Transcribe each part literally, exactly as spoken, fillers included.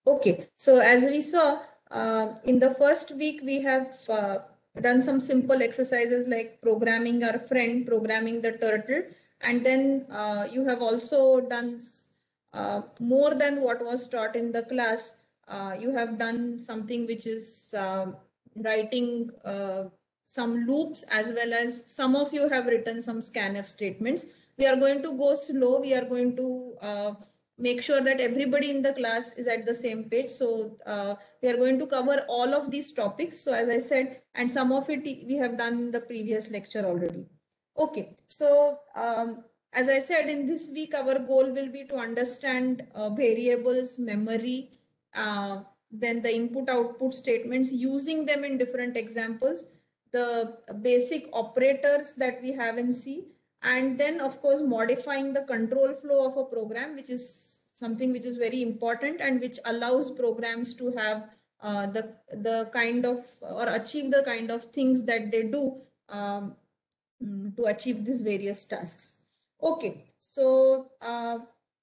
Okay, so as we saw uh, in the first week, we have uh, done some simple exercises like programming our friend, programming the turtle, and then uh, you have also done uh, more than what was taught in the class. Uh, you have done something which is uh, writing uh, some loops, as well as some of you have written some scanf statements. We are going to go slow. We are going to uh, make sure that everybody in the class is at the same page. So uh, we are going to cover all of these topics. So as I said, and some of it we have done in the previous lecture already. Okay, so um, as I said, in this week, our goal will be to understand uh, variables, memory, uh, then the input output statements, using them in different examples, the basic operators that we have in C, and then of course modifying the control flow of a program, which is something which is very important and which allows programs to have uh, the the kind of or achieve the kind of things that they do um, to achieve these various tasks. Okay, so uh,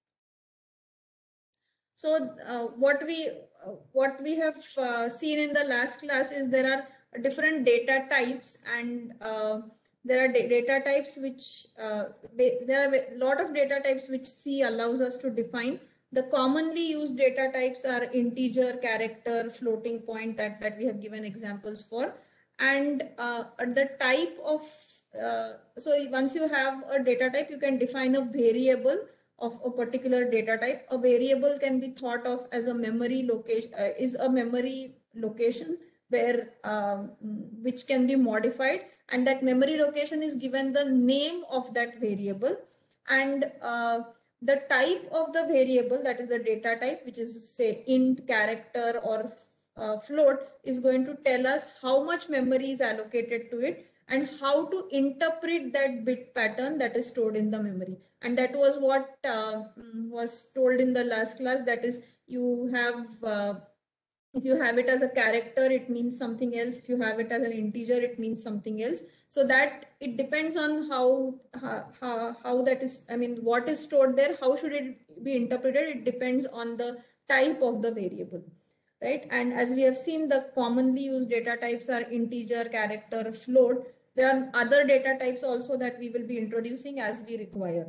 so uh, what we uh, what we have uh, seen in the last class is there are different data types, and uh, there are data types which uh, there are a lot of data types which C allows us to define. The commonly used data types are integer, character, floating point, that, that we have given examples for. And uh, the type of uh, so once you have a data type, you can define a variable of a particular data type. A variable can be thought of as a memory location, uh, is a memory location where um, which can be modified, and that memory location is given the name of that variable, and uh, the type of the variable, that is the data type, which is say int, character, or uh, float, is going to tell us how much memory is allocated to it and how to interpret that bit pattern that is stored in the memory. And that was what uh, was told in the last class, that is you have uh, if you have it as a character, it means something else. If you have it as an integer, it means something else. So that it depends on how, how, how that is, I mean, what is stored there, how should it be interpreted? It depends on the type of the variable, right? And as we have seen, the commonly used data types are integer, character, float. There are other data types also that we will be introducing as we require.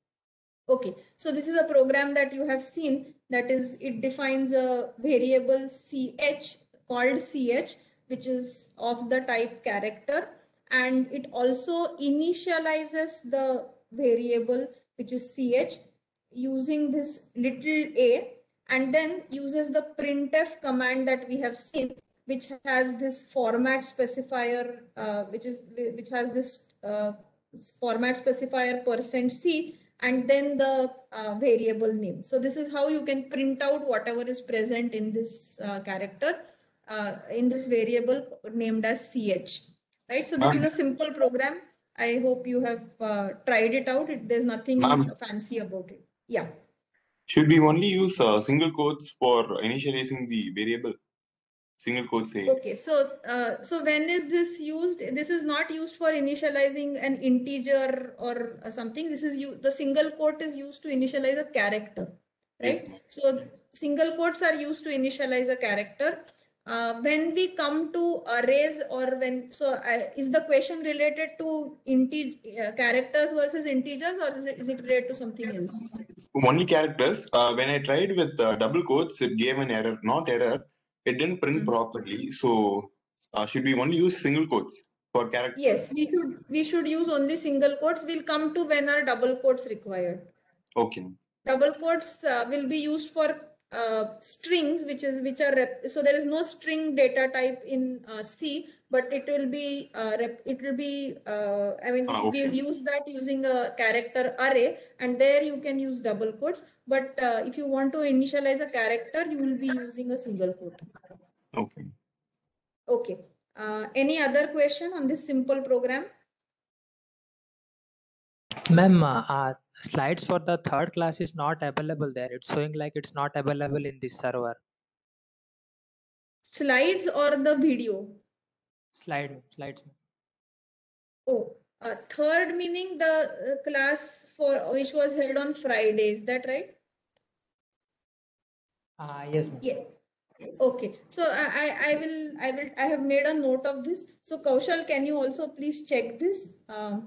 Okay, so this is a program that you have seen, that is, it defines a variable ch called ch, which is of the type character, and it also initializes the variable which is ch using this little a, and then uses the printf command that we have seen, which has this format specifier, uh, which is which has this uh, format specifier percent %c, and then the uh, variable name. So this is how you can print out whatever is present in this uh, character, uh, in this variable named as ch, right? So this is a simple program. I hope you have uh, tried it out. It, there's nothing fancy about it. Yeah. Should we only use uh, single quotes for initializing the variable? Single quotes say. Okay, so uh, so when is this used? This is not used for initializing an integer or uh, something. This is you. The single quote is used to initialize a character, right? Yes, so single quotes are used to initialize a character. Uh, when we come to arrays, or when so uh, is the question related to integer uh, characters versus integers, or is it, is it related to something else? Only characters. Uh, when I tried with uh, double quotes, it gave an error. Not error. It didn't print mm-hmm. properly. So uh, should we only use single quotes for characters? Yes, we should we should use only single quotes. We'll come to when are double quotes required. Okay. Double quotes uh, will be used for uh, strings, which is which are rep so there is no string data type in uh, C, but it will be uh, rep it will be uh, I mean ah, okay. We'll use that using a character array, and there you can use double quotes. But uh, if you want to initialize a character, you will be using a single quote. Okay. Okay. Uh, any other question on this simple program? Ma'am, uh, slides for the third class is not available there. It's showing like it's not available in this server. Slides or the video? Slide, slides. Oh, uh, third meaning the uh, class for which was held on Friday. Is that right? Uh, yes, ma'am. Yeah. Okay. So I, I I will I will I have made a note of this. So Kaushal, can you also please check this? Um,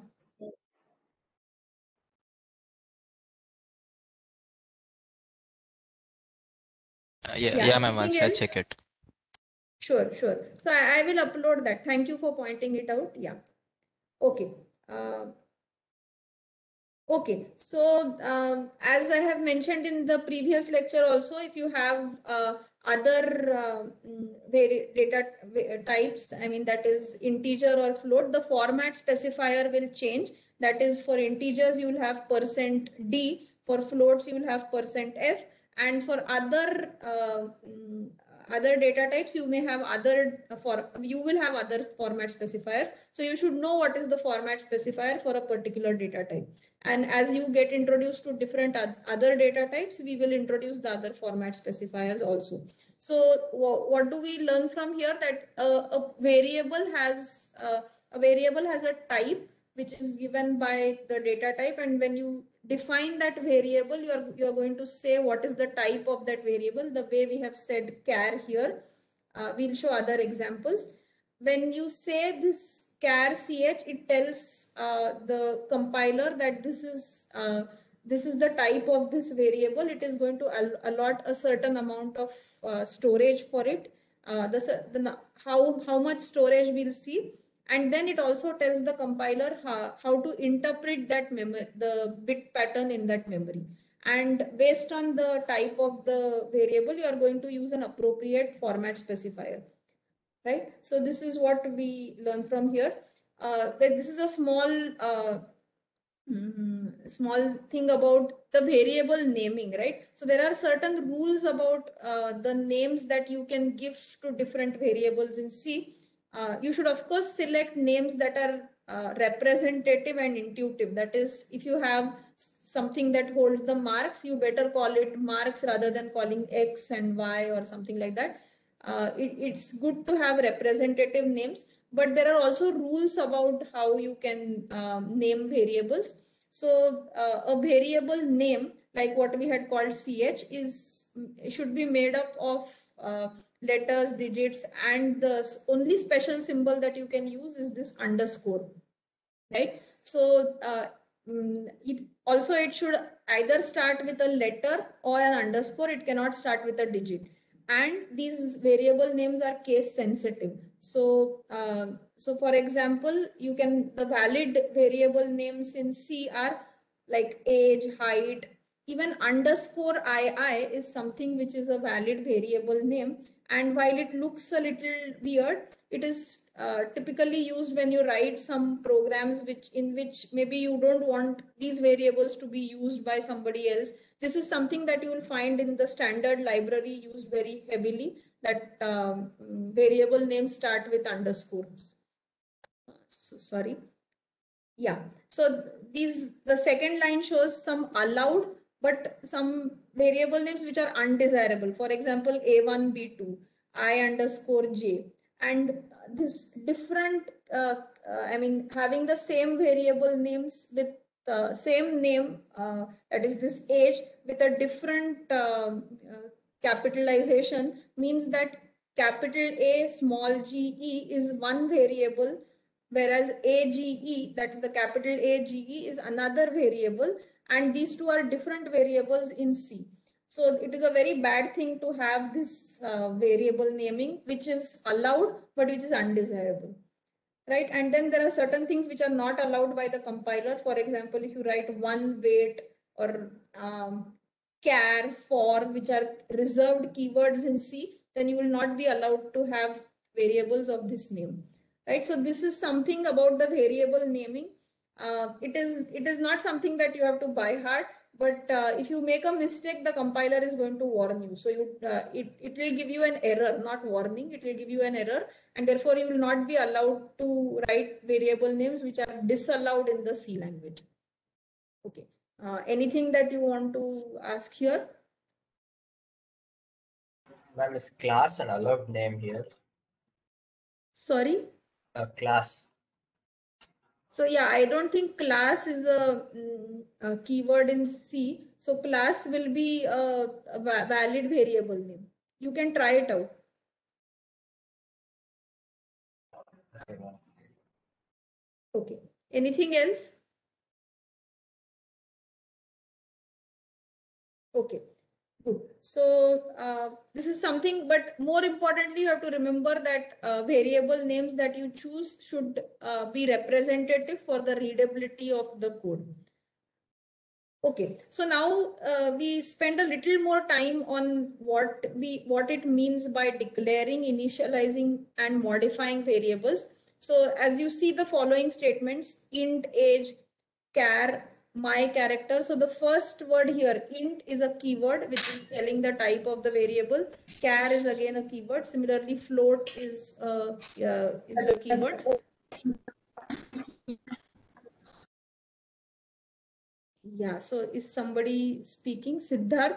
Uh, yeah, yeah. yeah, ma'am. Anything Once I else? check it. Sure, sure. So I, I will upload that. Thank you for pointing it out. Yeah. Okay. Uh, okay. So um, as I have mentioned in the previous lecture also, if you have uh, other uh, mm, vari data va- types, I mean that is integer or float, the format specifier will change. That is, for integers you will have percent %d, for floats you will have percent %f, and for other uh, mm, other data types you may have other uh, for you will have other format specifiers. So you should know what is the format specifier for a particular data type, and as you get introduced to different other data types, we will introduce the other format specifiers also. So what do we learn from here? That uh, a variable has uh, a variable has a type which is given by the data type, and when you define that variable, you are you are going to say what is the type of that variable, the way we have said char here. Uh, we'll show other examples. When you say this char ch, it tells uh, the compiler that this is uh, this is the type of this variable. It is going to allot a certain amount of uh, storage for it. Uh, the, the how how much storage we'll see. And then it also tells the compiler how, how to interpret that memory, the bit pattern in that memory. And based on the type of the variable, you are going to use an appropriate format specifier, right? So this is what we learn from here. Uh, that this is a small uh, mm, small thing about the variable naming, right? So there are certain rules about uh, the names that you can give to different variables in C. Uh, you should of course select names that are uh, representative and intuitive. That is, if you have something that holds the marks, you better call it marks rather than calling X and Y or something like that. Uh, it, it's good to have representative names, but there are also rules about how you can um, name variables. So uh, a variable name, like what we had called ch, is should be made up of uh, letters, digits, and the only special symbol that you can use is this underscore, right? So uh, it also it should either start with a letter or an underscore. It cannot start with a digit. And these variable names are case sensitive. So uh, so for example, you can the valid variable names in C are like age, height. Even underscore ii is something which is a valid variable name. And while it looks a little weird, it is uh, typically used when you write some programs which in which maybe you don't want these variables to be used by somebody else. This is something that you will find in the standard library used very heavily, that um, variable names start with underscores. So, sorry. Yeah. So these the second line shows some allowed, but some variable names which are undesirable. For example, A one, B two, I underscore J. And this different, uh, uh, I mean, having the same variable names with the same name, uh, that is this age, with a different uh, uh, capitalization means that capital A small ge is one variable, whereas age, that is the capital A G E, is another variable, and these two are different variables in C. So it is a very bad thing to have this uh, variable naming, which is allowed, but which is undesirable, right? And then there are certain things which are not allowed by the compiler. For example, if you write one, wait, or um, char, for, which are reserved keywords in C, then you will not be allowed to have variables of this name, right? So this is something about the variable naming. Uh, it is it is not something that you have to by heart, but uh, if you make a mistake, the compiler is going to warn you. So you uh, it, it will give you an error, not warning, it will give you an error, and therefore you will not be allowed to write variable names which are disallowed in the C language. Okay. Uh, anything that you want to ask here? Ma'am, is class an allowed name here? Sorry? A class. So yeah, I don't think class is a, a keyword in C. So class will be a, a valid variable name. You can try it out. Okay. Anything else? Okay. Good. So uh, this is something, but more importantly, you have to remember that uh, variable names that you choose should uh, be representative for the readability of the code. Okay, so now uh, we spend a little more time on what we what it means by declaring, initializing, and modifying variables. So as you see the following statements: int, age, char, my character. So the first word here, int, is a keyword which is telling the type of the variable. Char is again a keyword. Similarly, float is uh, uh, is the keyword. Yeah, so is somebody speaking? Siddharth?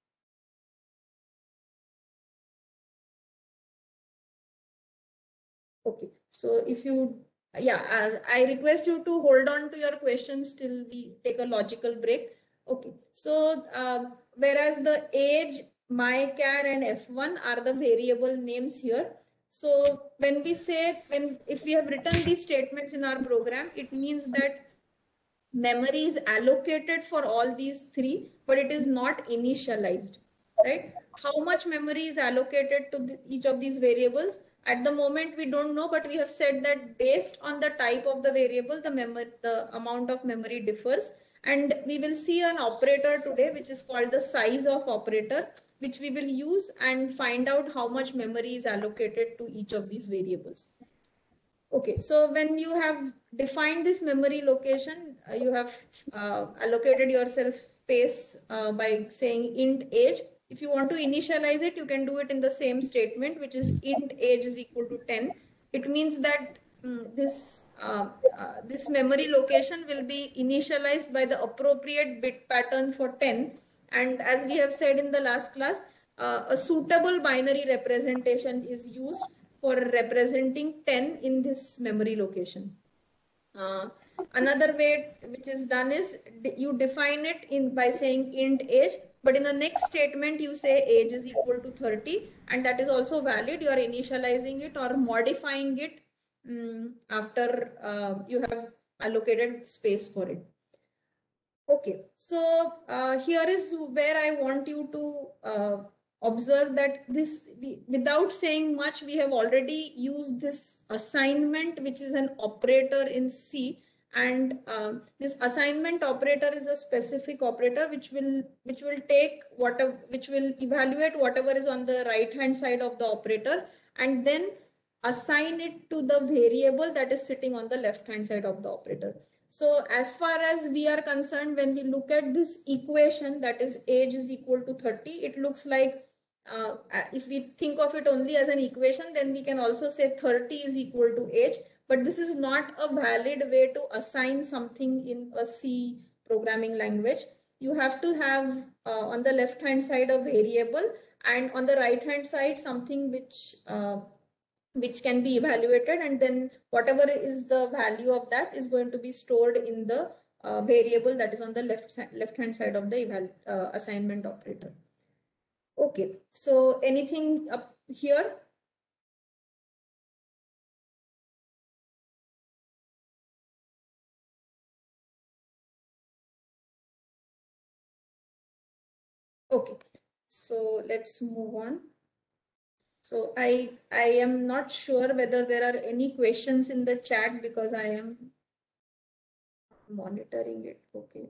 Okay, so if you, yeah, I, I request you to hold on to your questions till we take a logical break. Okay, so uh, whereas the age, mychar, and F one are the variable names here. So when we say, when if we have written these statements in our program, it means that memory is allocated for all these three, but it is not initialized, right? How much memory is allocated to the, each of these variables? At the moment, we don't know, but we have said that based on the type of the variable, the memory, the amount of memory differs. And we will see an operator today, which is called the size of operator, which we will use and find out how much memory is allocated to each of these variables. Okay, so when you have defined this memory location, uh, you have uh, allocated yourself space uh, by saying int age. If you want to initialize it, you can do it in the same statement, which is int age is equal to ten. It means that um, this uh, uh, this memory location will be initialized by the appropriate bit pattern for ten. And as we have said in the last class, uh, a suitable binary representation is used for representing ten in this memory location. Uh, another way which is done is you define it in by saying int age, but in the next statement you say age is equal to thirty, and that is also valid. You are initializing it or modifying it um, after uh, you have allocated space for it. Okay, so uh, here is where I want you to uh, observe that this, we, without saying much, we have already used this assignment, which is an operator in C. And uh, this assignment operator is a specific operator which will which will take whatever which will evaluate whatever is on the right hand side of the operator and then assign it to the variable that is sitting on the left hand side of the operator. So as far as we are concerned, when we look at this equation, that is age is equal to thirty, it looks like uh, if we think of it only as an equation, then we can also say thirty is equal to age. But this is not a valid way to assign something in a C programming language. You have to have uh, on the left hand side a variable and on the right hand side something which uh, which can be evaluated, and then whatever is the value of that is going to be stored in the uh, variable that is on the left side, left hand side of the eval uh, assignment operator. Okay, so anything up here? Okay, so let's move on. So I I am not sure whether there are any questions in the chat because I am monitoring it. Okay.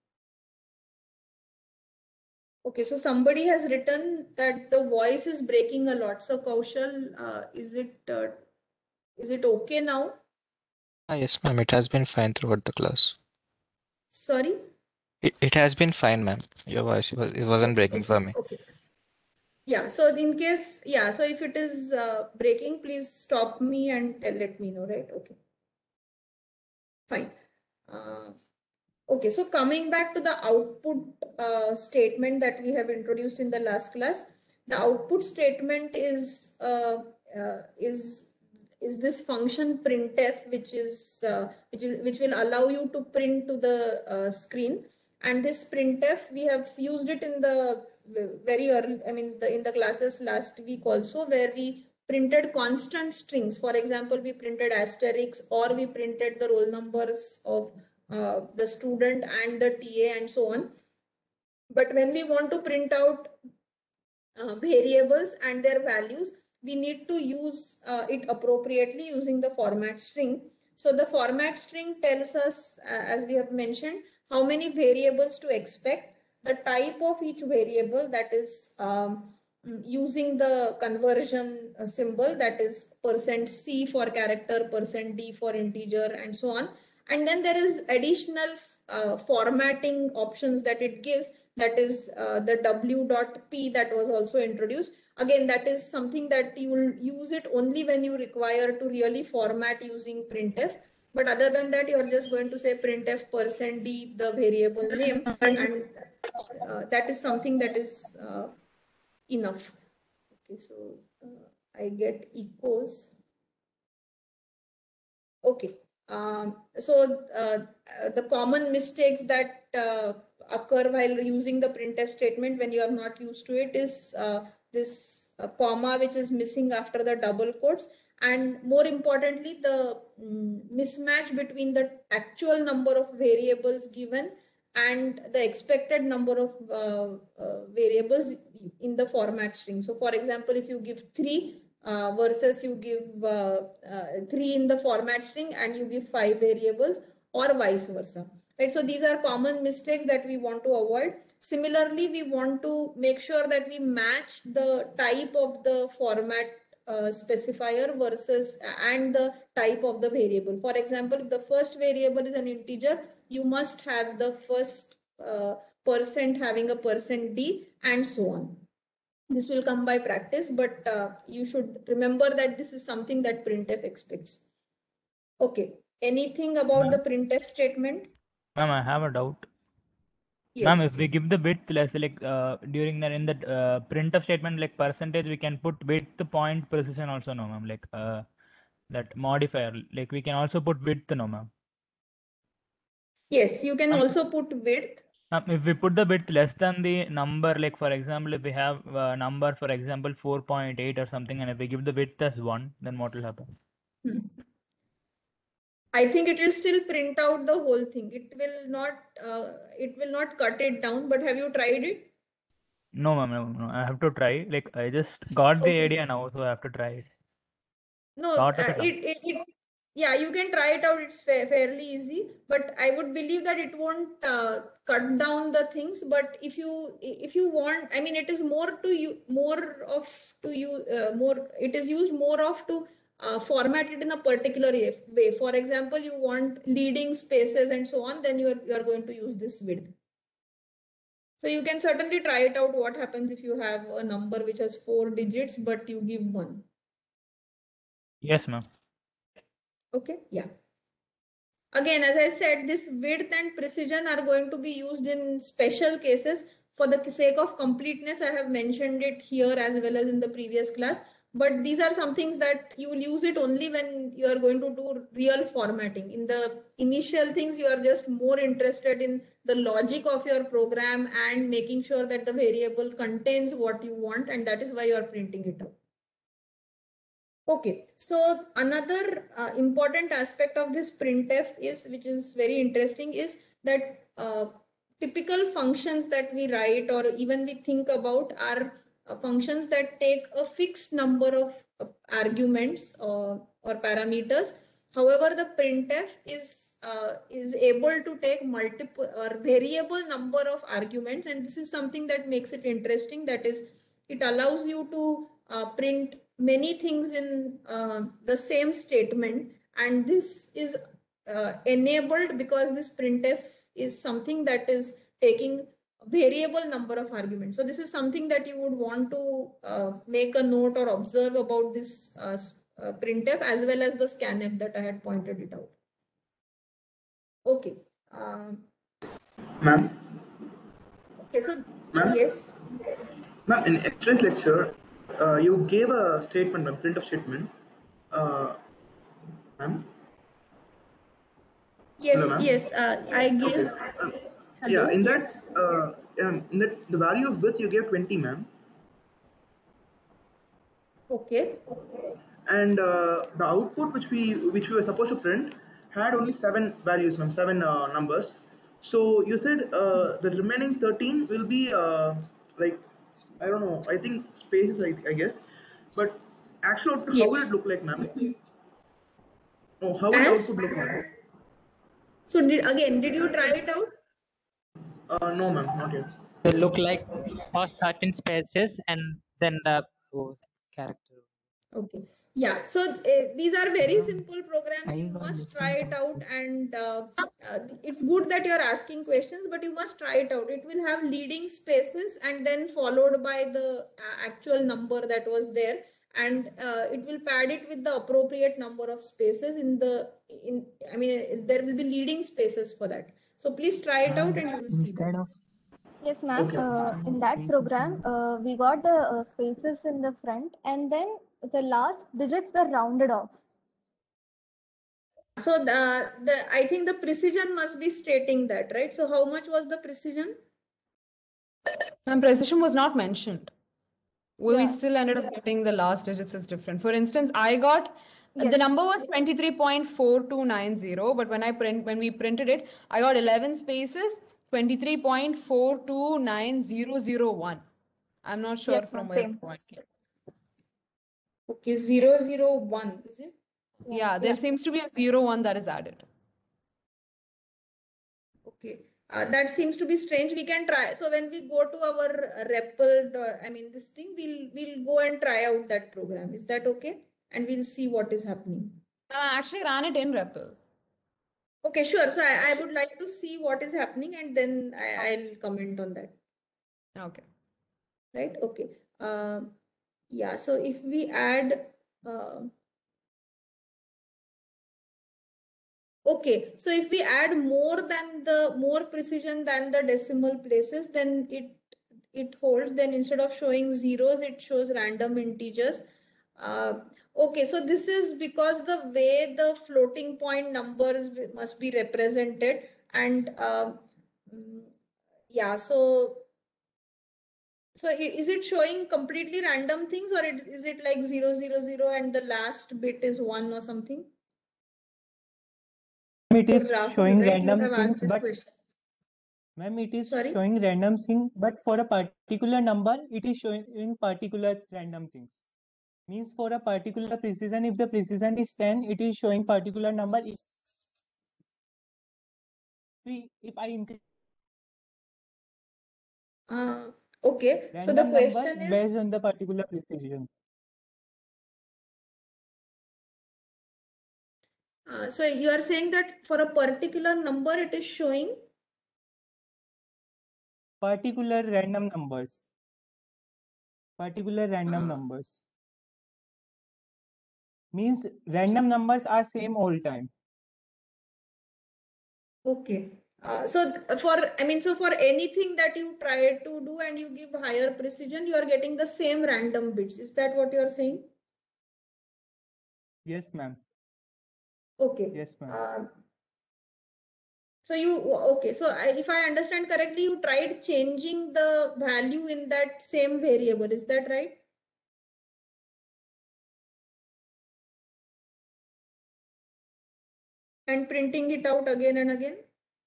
Okay, so somebody has written that the voice is breaking a lot. So Kaushal, uh, is it uh, is it okay now? Ah, yes, ma'am. It has been fine throughout the class. Sorry? It, it has been fine, ma'am. Your voice was it wasn't breaking Okay, for me. okay. Yeah, so in case, yeah, so if it is uh, breaking, please stop me and tell, let me know, right? Okay. Fine. Uh, okay, so coming back to the output uh, statement that we have introduced in the last class, the output statement is uh, uh, is is this function printf, which is uh, which will, which will allow you to print to the uh, screen. And this printf, we have used it in the very early, I mean, the, in the classes last week also, where we printed constant strings. For example, we printed asterisks, or we printed the roll numbers of uh, the student and the T A and so on. But when we want to print out uh, variables and their values, we need to use uh, it appropriately using the format string. So the format string tells us, uh, as we have mentioned, how many variables to expect, the type of each variable, that is um, using the conversion uh, symbol, that is percent C for character, percent D for integer, and so on. And then there is additional uh, formatting options that it gives, that is uh, the w.p that was also introduced. Again, that is something that you will use it only when you require to really format using printf. But other than that, you are just going to say printf percent d, the variable name, and uh, that is something that is uh, enough. Okay, so uh, I get echoes. Okay, um, so uh, the common mistakes that uh, occur while using the printf statement when you are not used to it is uh, this uh, comma which is missing after the double quotes, and more importantly, the um, mismatch between the actual number of variables given and the expected number of uh, uh, variables in the format string. So for example, if you give three uh, versus you give uh, uh, three in the format string and you give five variables, or vice versa. Right? So these are common mistakes that we want to avoid. Similarly, we want to make sure that we match the type of the format uh, specifier versus and the type of the variable. For example, if the first variable is an integer, you must have the first uh, percent having a percent D, and so on. This will come by practice, but uh, you should remember that this is something that printf expects. Okay, anything about the printf statement? Ma'am, I have a doubt. Yes. Ma'am, if we give the width, let's say like uh, during the in the uh, printf statement, like percentage, we can put width, point, precision also, no, ma'am. Like uh, that modifier, like we can also put width, no, ma'am. Yes, you can Um, also put width. Um, if we put the width less than the number, like for example, if we have a number, for example, four point eight or something, and if we give the width as one, then what will happen? Hmm. I think it will still print out the whole thing. It will not. Uh, it will not cut it down. But have you tried it? No, ma'am, no, no. I have to try. Like I just got the Okay. idea now, so I have to try it. No, Thought uh, of it now. it, it, it, yeah, you can try it out. It's fa fairly easy, but I would believe that it won't uh, cut down the things. But if you, if you want, I mean, it is more to you, more of to you, uh, more, it is used more of to uh, format it in a particular way. For example, you want leading spaces and so on, then you are, you are going to use this width. So you can certainly try it out. What happens if you have a number which has four digits, but you give one? Yes, ma'am. Okay, yeah. Again, as I said, this width and precision are going to be used in special cases. For the sake of completeness, I have mentioned it here as well as in the previous class. But these are some things that you will use it only when you are going to do real formatting. In the initial things, you are just more interested in the logic of your program and making sure that the variable contains what you want, and that is why you are printing it out. Okay, so another uh, important aspect of this printf is, which is very interesting, is that uh, typical functions that we write or even we think about are uh, functions that take a fixed number of uh, arguments or, or parameters. However, the printf is uh, is able to take multiple or variable number of arguments, and this is something that makes it interesting. That is, it allows you to uh, print many things in uh, the same statement, and this is uh, enabled because this printf is something that is taking a variable number of arguments. So this is something that you would want to uh, make a note or observe about this uh, uh, printf, as well as the scanf that I had pointed it out. Okay. Um, Ma'am? okay, so Ma'am? yes. Ma'am, in yesterday's lecture, uh, you gave a statement, ma'am, printf statement. Uh, ma'am? Yes, Hello, ma'am? yes, uh, I gave. Okay. Hello? Yeah, in that, Yes. uh, um, in that, the value of width you gave twenty, ma'am. Okay. And uh, the output which we which we were supposed to print had only seven values, ma'am, seven uh, numbers. So you said uh, the remaining thirteen will be uh, like, I don't know, I think spaces, I, I guess. But actual output, how will it Yes. look like, ma'am? Oh, how will the As? output look like? So did, again, did you try it out? Uh, no, ma'am, not yet. To look like first thirteen spaces and then the oh, character. Okay. Yeah. So uh, these are very simple programs. You must try it out, and uh, uh, it's good that you're asking questions, but you must try it out. It will have leading spaces and then followed by the uh, actual number that was there, and uh, it will pad it with the appropriate number of spaces in the in. I mean, there will be leading spaces for that. So please try it out, and you will see that. Of Yes, ma'am. Okay. Uh, in that program, uh, we got the uh, spaces in the front, and then the last digits were rounded off. So the, the I think the precision must be stating that, right? So how much was the precision? And precision was not mentioned. We Yeah. still ended up getting the last digits as different. For instance, I got Yes. the number was twenty-three point four two nine zero, but when I print when we printed it, I got eleven spaces, twenty-three point four two nine zero zero one. I'm not sure Yes, from ma'am. where Same. the point came. Okay, zero zero one, is it? Yeah, there Yeah. seems to be a zero one that is added. Okay, uh, that seems to be strange. We can try. So when we go to our uh, R E P L, uh, I mean this thing, we'll we'll go and try out that program. Is that okay? And we'll see what is happening. I actually ran it in R E P L. Okay, sure. So I, I would like to see what is happening, and then I, I'll comment on that. Okay. Right? Okay. Uh, yeah. So if we add. Uh, Okay, so if we add more than the more precision than the decimal places, then it it holds. Then instead of showing zeros, it shows random integers. Uh, okay, so this is because the way the floating point numbers must be represented, and uh, yeah, so so is it showing completely random things, or it, is it like zero zero zero and the last bit is one or something? It So is Rahul, showing right? You random have things, asked this but question. ma'am, it is Sorry? showing random thing, but for a particular number, it is showing particular random things. Means for a particular precision, if the precision is ten, it is showing particular number. If we, if I increase Uh, okay. So the random number question is, based on the particular precision. uh, so you are saying that for a particular number, it is showing Particular random numbers. Particular random uh, numbers. Means random numbers are same all time. okay. Uh, so th- for, I mean, so for anything that you try to do and you give higher precision, you are getting the same random bits. Is that what you are saying? Yes, ma'am. Okay. Yes, ma'am. Uh, so you, okay. So I, if I understand correctly, you tried changing the value in that same variable. Is that right? And printing it out again and again?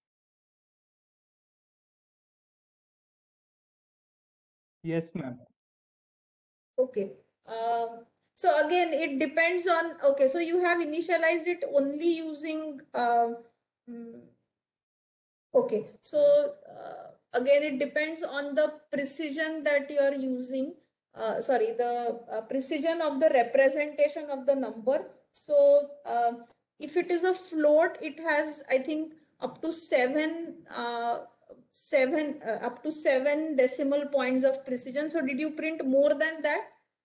Yes, ma'am. Okay. Um, so again, it depends on, okay, so you have initialized it only using, uh, mm, okay, so uh, again, it depends on the precision that you are using, uh, sorry, the uh, precision of the representation of the number. So uh, if it is a float, it has, I think, up to seven, uh, seven, uh, up to seven decimal points of precision. So did you print more than that?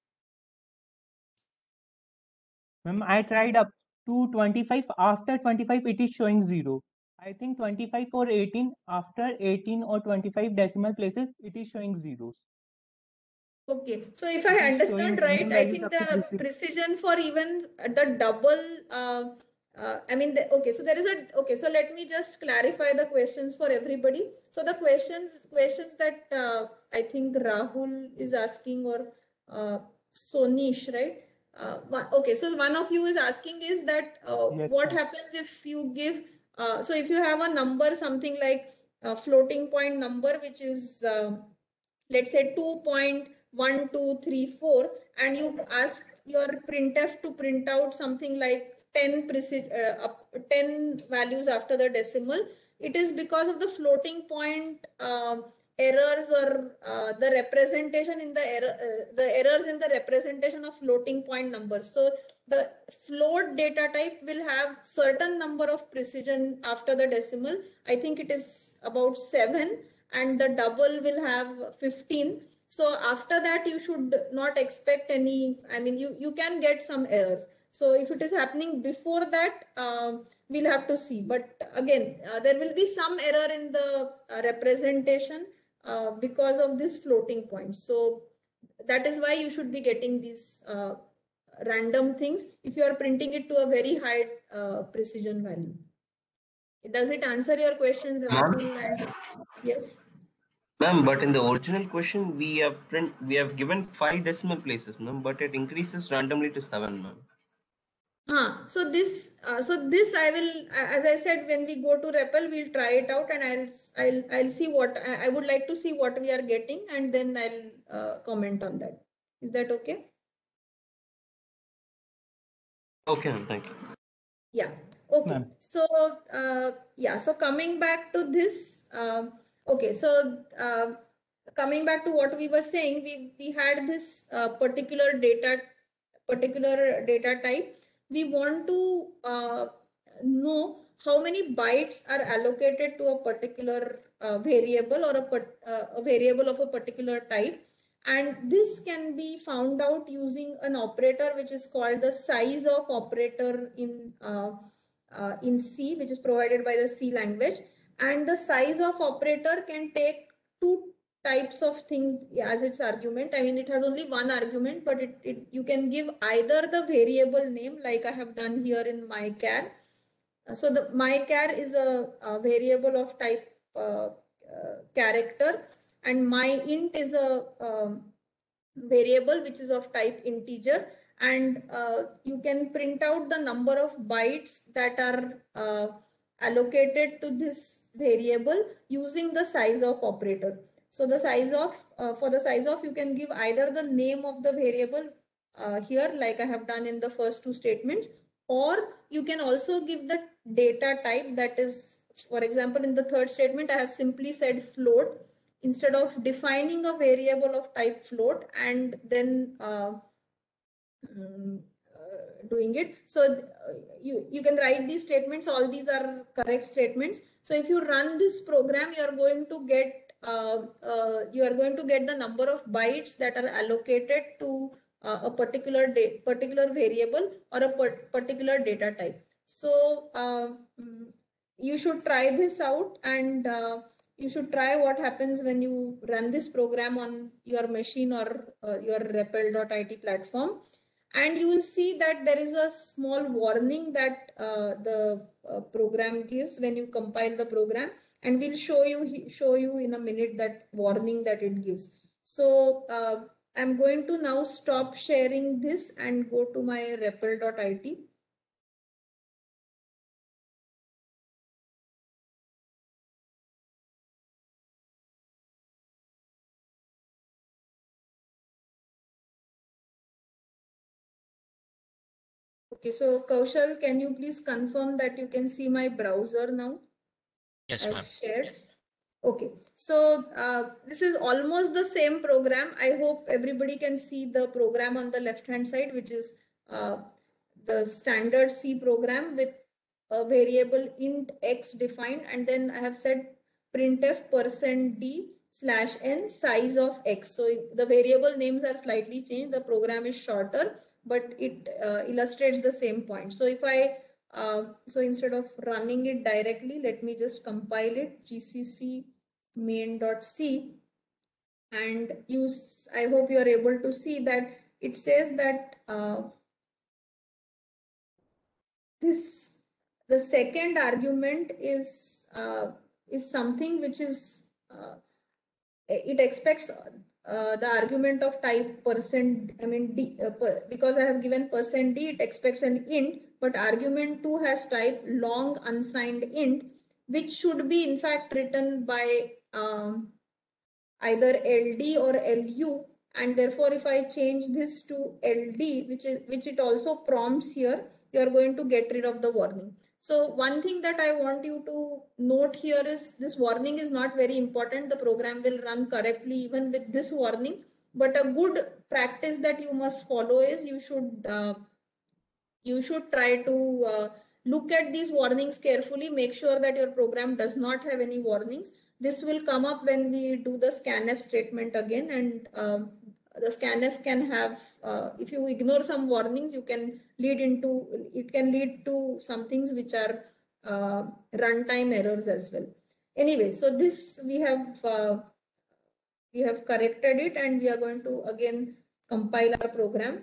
Ma'am, I tried up to twenty-five. After twenty-five, it is showing zero. I think twenty-five or eighteen. After eighteen or twenty-five decimal places, it is showing zeros. Okay, so if It I is understand showing right, random I values think up to the precision. precision for even the double uh, uh, I mean, the, okay, so there is a, okay, so let me just clarify the questions for everybody. So the questions, questions that uh, I think Rahul is asking, or uh, Sonish, right? Uh, one, okay, so one of you is asking is that uh, Yes, what ma'am. happens if you give, uh, so if you have a number, something like a floating point number, which is, uh, let's say two point one two three four, and you ask your printf to print out something like ten, uh, up, ten values after the decimal, it is because of the floating point uh, errors, or uh, the representation in the error, uh, the errors in the representation of floating point numbers. So the float data type will have certain number of precision after the decimal. I think it is about seven, and the double will have fifteen. So after that, you should not expect any, I mean, you, you can get some errors. So if it is happening before that, uh, we'll have to see. But again, uh, there will be some error in the uh, representation uh, because of this floating point. So that is why you should be getting these uh, random things if you are printing it to a very high uh, precision value. Does it answer your question, Rahul? And yes. Ma'am, but in the original question, we have print we have given five decimal places, ma'am, but it increases randomly to seven, ma'am. Huh. So this, uh, so this I will, as I said, when we go to R E P L, we'll try it out, and I'll, I'll, I'll see what I, I would like to see what we are getting, and then I'll uh, comment on that. Is that okay? Okay, ma'am. Thank you. Yeah. Okay. So, uh, yeah. So coming back to this, um, okay. So, uh, coming back to what we were saying, we we had this uh, particular data, particular data type. We want to uh, know how many bytes are allocated to a particular uh, variable, or a, uh, a variable of a particular type. And this can be found out using an operator which is called the size of operator in uh, uh, in C, which is provided by the C language. And the size of operator can take two types of things as its argument. I mean, it has only one argument, but it, it you can give either the variable name, like I have done here in mychar. So the mychar is a, a variable of type uh, uh, character, and myint is a um, variable which is of type integer, and uh, you can print out the number of bytes that are uh, allocated to this variable using the size of operator. So the size of, uh, for the size of, you can give either the name of the variable uh, here, like I have done in the first two statements, or you can also give the data type, that is, for example, in the third statement, I have simply said float instead of defining a variable of type float and then uh, um, uh, doing it. So uh, you, you can write these statements. All these are correct statements. So if you run this program, you are going to get uh, uh, you are going to get the number of bytes that are allocated to uh, a particular date, particular variable or a particular data type. So uh, you should try this out, and uh, you should try what happens when you run this program on your machine or uh, your repl dot I T platform. And you will see that there is a small warning that uh, the uh, program gives when you compile the program, and we'll show you show you in a minute that warning that it gives. So uh, I'm going to now stop sharing this and go to my repl dot I T. Okay, so Kaushal, can you please confirm that you can see my browser now? Yes, ma'am. Shared. Okay, so uh, this is almost the same program. I hope everybody can see the program on the left hand side, which is uh, the standard C program with a variable int x defined, and then I have said printf percent d slash n size of x. So the variable names are slightly changed. The program is shorter, but it uh, illustrates the same point. So if I uh, so instead of running it directly, let me just compile it, gcc main.c, and use, I hope you are able to see that it says that uh, this the second argument is uh, is something which is uh, it expects uh, the argument of type percent, I mean d, uh, per, because I have given percent d, it expects an int, but argument two has type long unsigned int, which should be in fact written by um, either L D or L U, and therefore if I change this to L D, which is which it also prompts here, you are going to get rid of the warning. So one thing that I want you to note here is this warning is not very important. The program will run correctly even with this warning, but a good practice that you must follow is you should uh, you should try to uh, look at these warnings carefully, make sure that your program does not have any warnings. This will come up when we do the scanf statement again, and um, the scanf can have, uh, if you ignore some warnings, you can lead into, it can lead to some things which are uh, runtime errors as well. Anyway, so this we have, uh, we have corrected it, and we are going to again compile our program.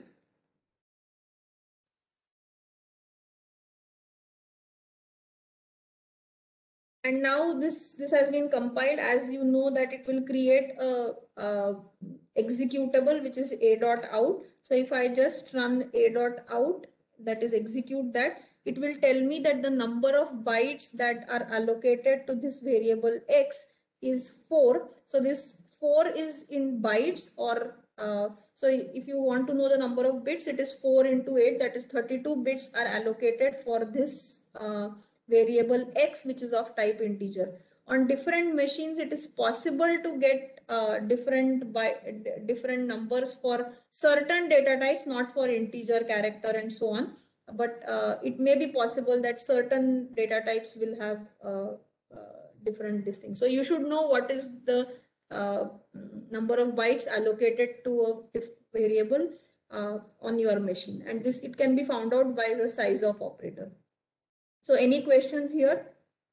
And now this, this has been compiled. As you know that it will create a, a executable, which is a dot out. So if I just run a dot out, that is execute that, it will tell me that the number of bytes that are allocated to this variable x is four. So this four is in bytes, or uh, so if you want to know the number of bits, it is four into eight, that is thirty-two bits are allocated for this uh, variable x, which is of type integer. On different machines, it is possible to get uh, different by different numbers for certain data types, not for integer, character, and so on. But uh, it may be possible that certain data types will have uh, uh, different things. So you should know what is the uh, number of bytes allocated to a variable uh, on your machine, and this it can be found out by the size of operator. So any questions here?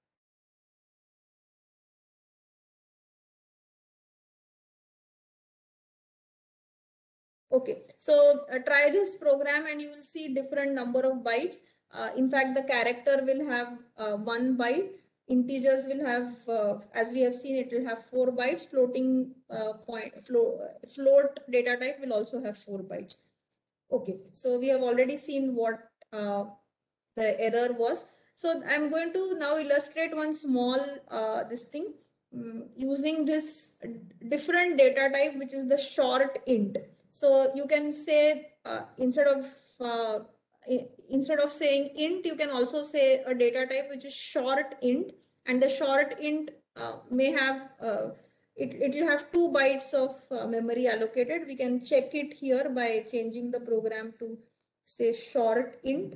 Okay, so uh, try this program and you will see different number of bytes. Uh, in fact, the character will have uh, one byte. Integers will have, uh, as we have seen, it will have four bytes. Floating uh, point, float, float data type will also have four bytes. Okay, so we have already seen what uh, the error was. So I'm going to now illustrate one small uh, this thing um, using this different data type, which is the short int. So you can say uh, instead of uh, instead of saying int, you can also say a data type which is short int, and the short int uh, may have uh, it it will have two bytes of uh, memory allocated. We can check it here by changing the program to say short int.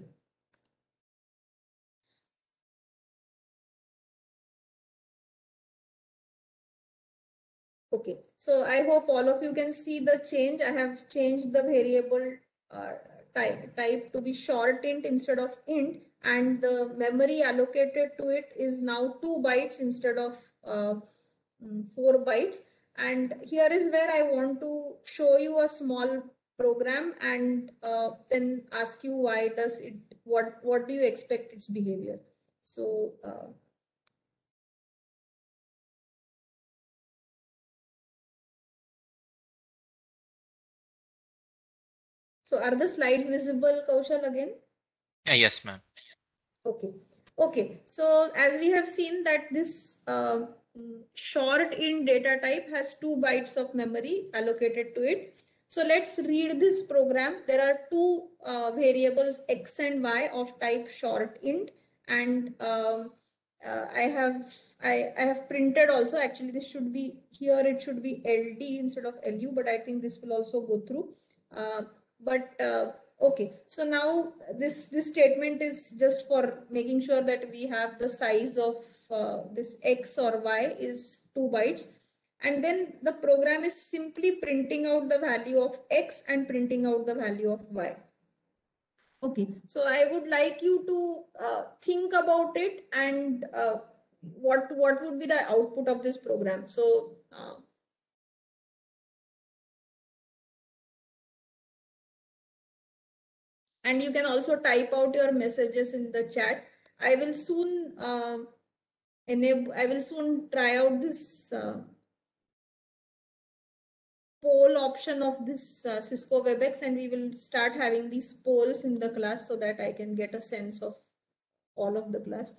Okay, so I hope all of you can see the change. I have changed the variable uh, type, type to be short int instead of int, and the memory allocated to it is now two bytes instead of uh, four bytes. And here is where I want to show you a small program and uh, then ask you why does it, what, what do you expect its behavior? So uh, So are the slides visible, Kaushal, again? Uh, yes, ma'am. Okay. Okay. So as we have seen that this uh, short int data type has two bytes of memory allocated to it. So let's read this program. There are two uh, variables x and y of type short int, and um, uh, I have I, I have printed also. Actually, this should be here. It should be L D instead of L U, but I think this will also go through. Uh, but uh, okay, so now this this statement is just for making sure that we have the size of uh, this x or y is two bytes, and then the program is simply printing out the value of x and printing out the value of y. Okay, so I would like you to uh, think about it and uh, what what would be the output of this program. So uh, and you can also type out your messages in the chat. I will soon uh, enable, I will soon try out this uh, poll option of this uh, Cisco WebEx, and we will start having these polls in the class so that I can get a sense of all of the class.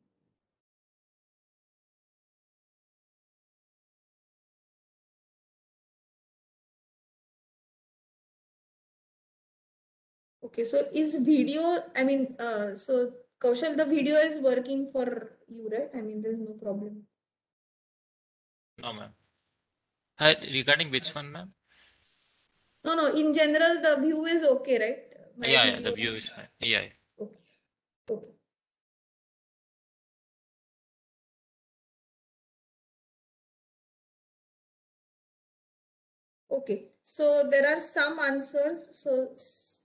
Okay, so is video, I mean, uh, so Kaushal, the video is working for you, right? I mean, there's no problem. No, ma'am. Uh, regarding which one, ma'am? No, no, in general, the view is okay, right? My Yeah, yeah, the video- view is fine. Yeah, yeah. Okay. Okay. Okay, so there are some answers. So s-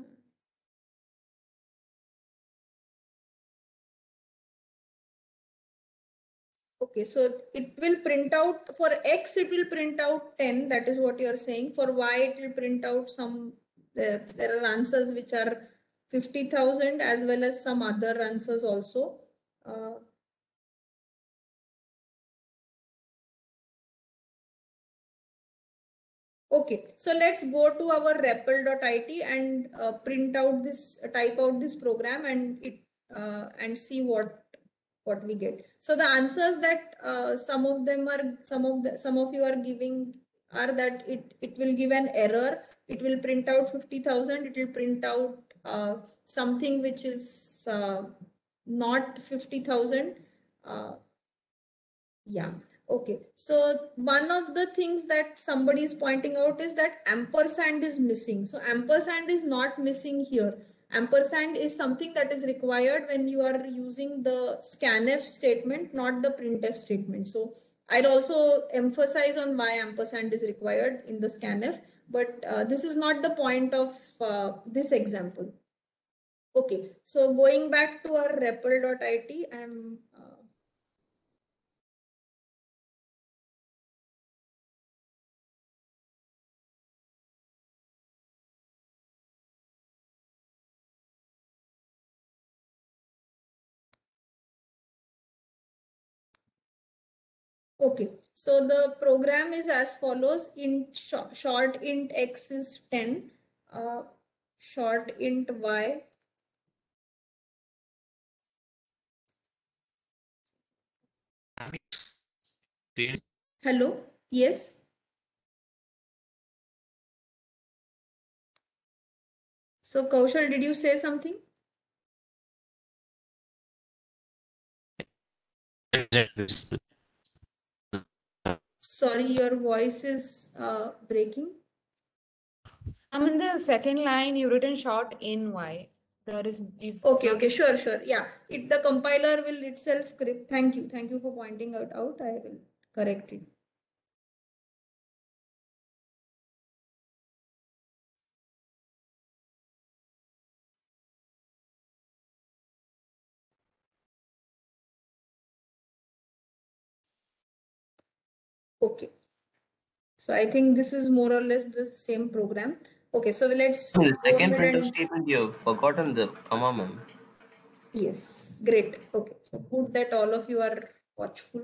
okay, so it will print out for X, it will print out ten. That is what you are saying. For Y, it will print out some, there, there are answers which are fifty thousand as well as some other answers also. Uh, Okay, so let's go to our R E P L dot I T and uh, print out this, uh, type out this program and it uh, and see what what we get. So the answers that uh, some of them are, some of the some of you are giving are that it it will give an error. It will print out fifty thousand. It will print out uh, something which is uh, not fifty thousand. Uh, yeah. Okay, so one of the things that somebody is pointing out is that ampersand is missing. So ampersand is not missing here. Ampersand is something that is required when you are using the scanf statement, not the printf statement. So I'd also emphasize on why ampersand is required in the scanf, but uh, this is not the point of uh, this example. Okay, so going back to our R E P L dot I T, I'm uh, Okay, so the program is as follows. Int short, short int x is ten, uh, short int y. Hello, yes. So Kaushal, did you say something? Sorry, your voice is uh, breaking. I'm in the second line. You written short in Y. There is if Okay, okay, sure, sure. Yeah, it the compiler will itself correct. Thank you, thank you for pointing it out. I will correct it. Okay. So I think this is more or less the same program. Okay, so let's The go second ahead printf and statement, you've forgotten the comma, ma'am. yes, great. Okay, so good that all of you are watchful.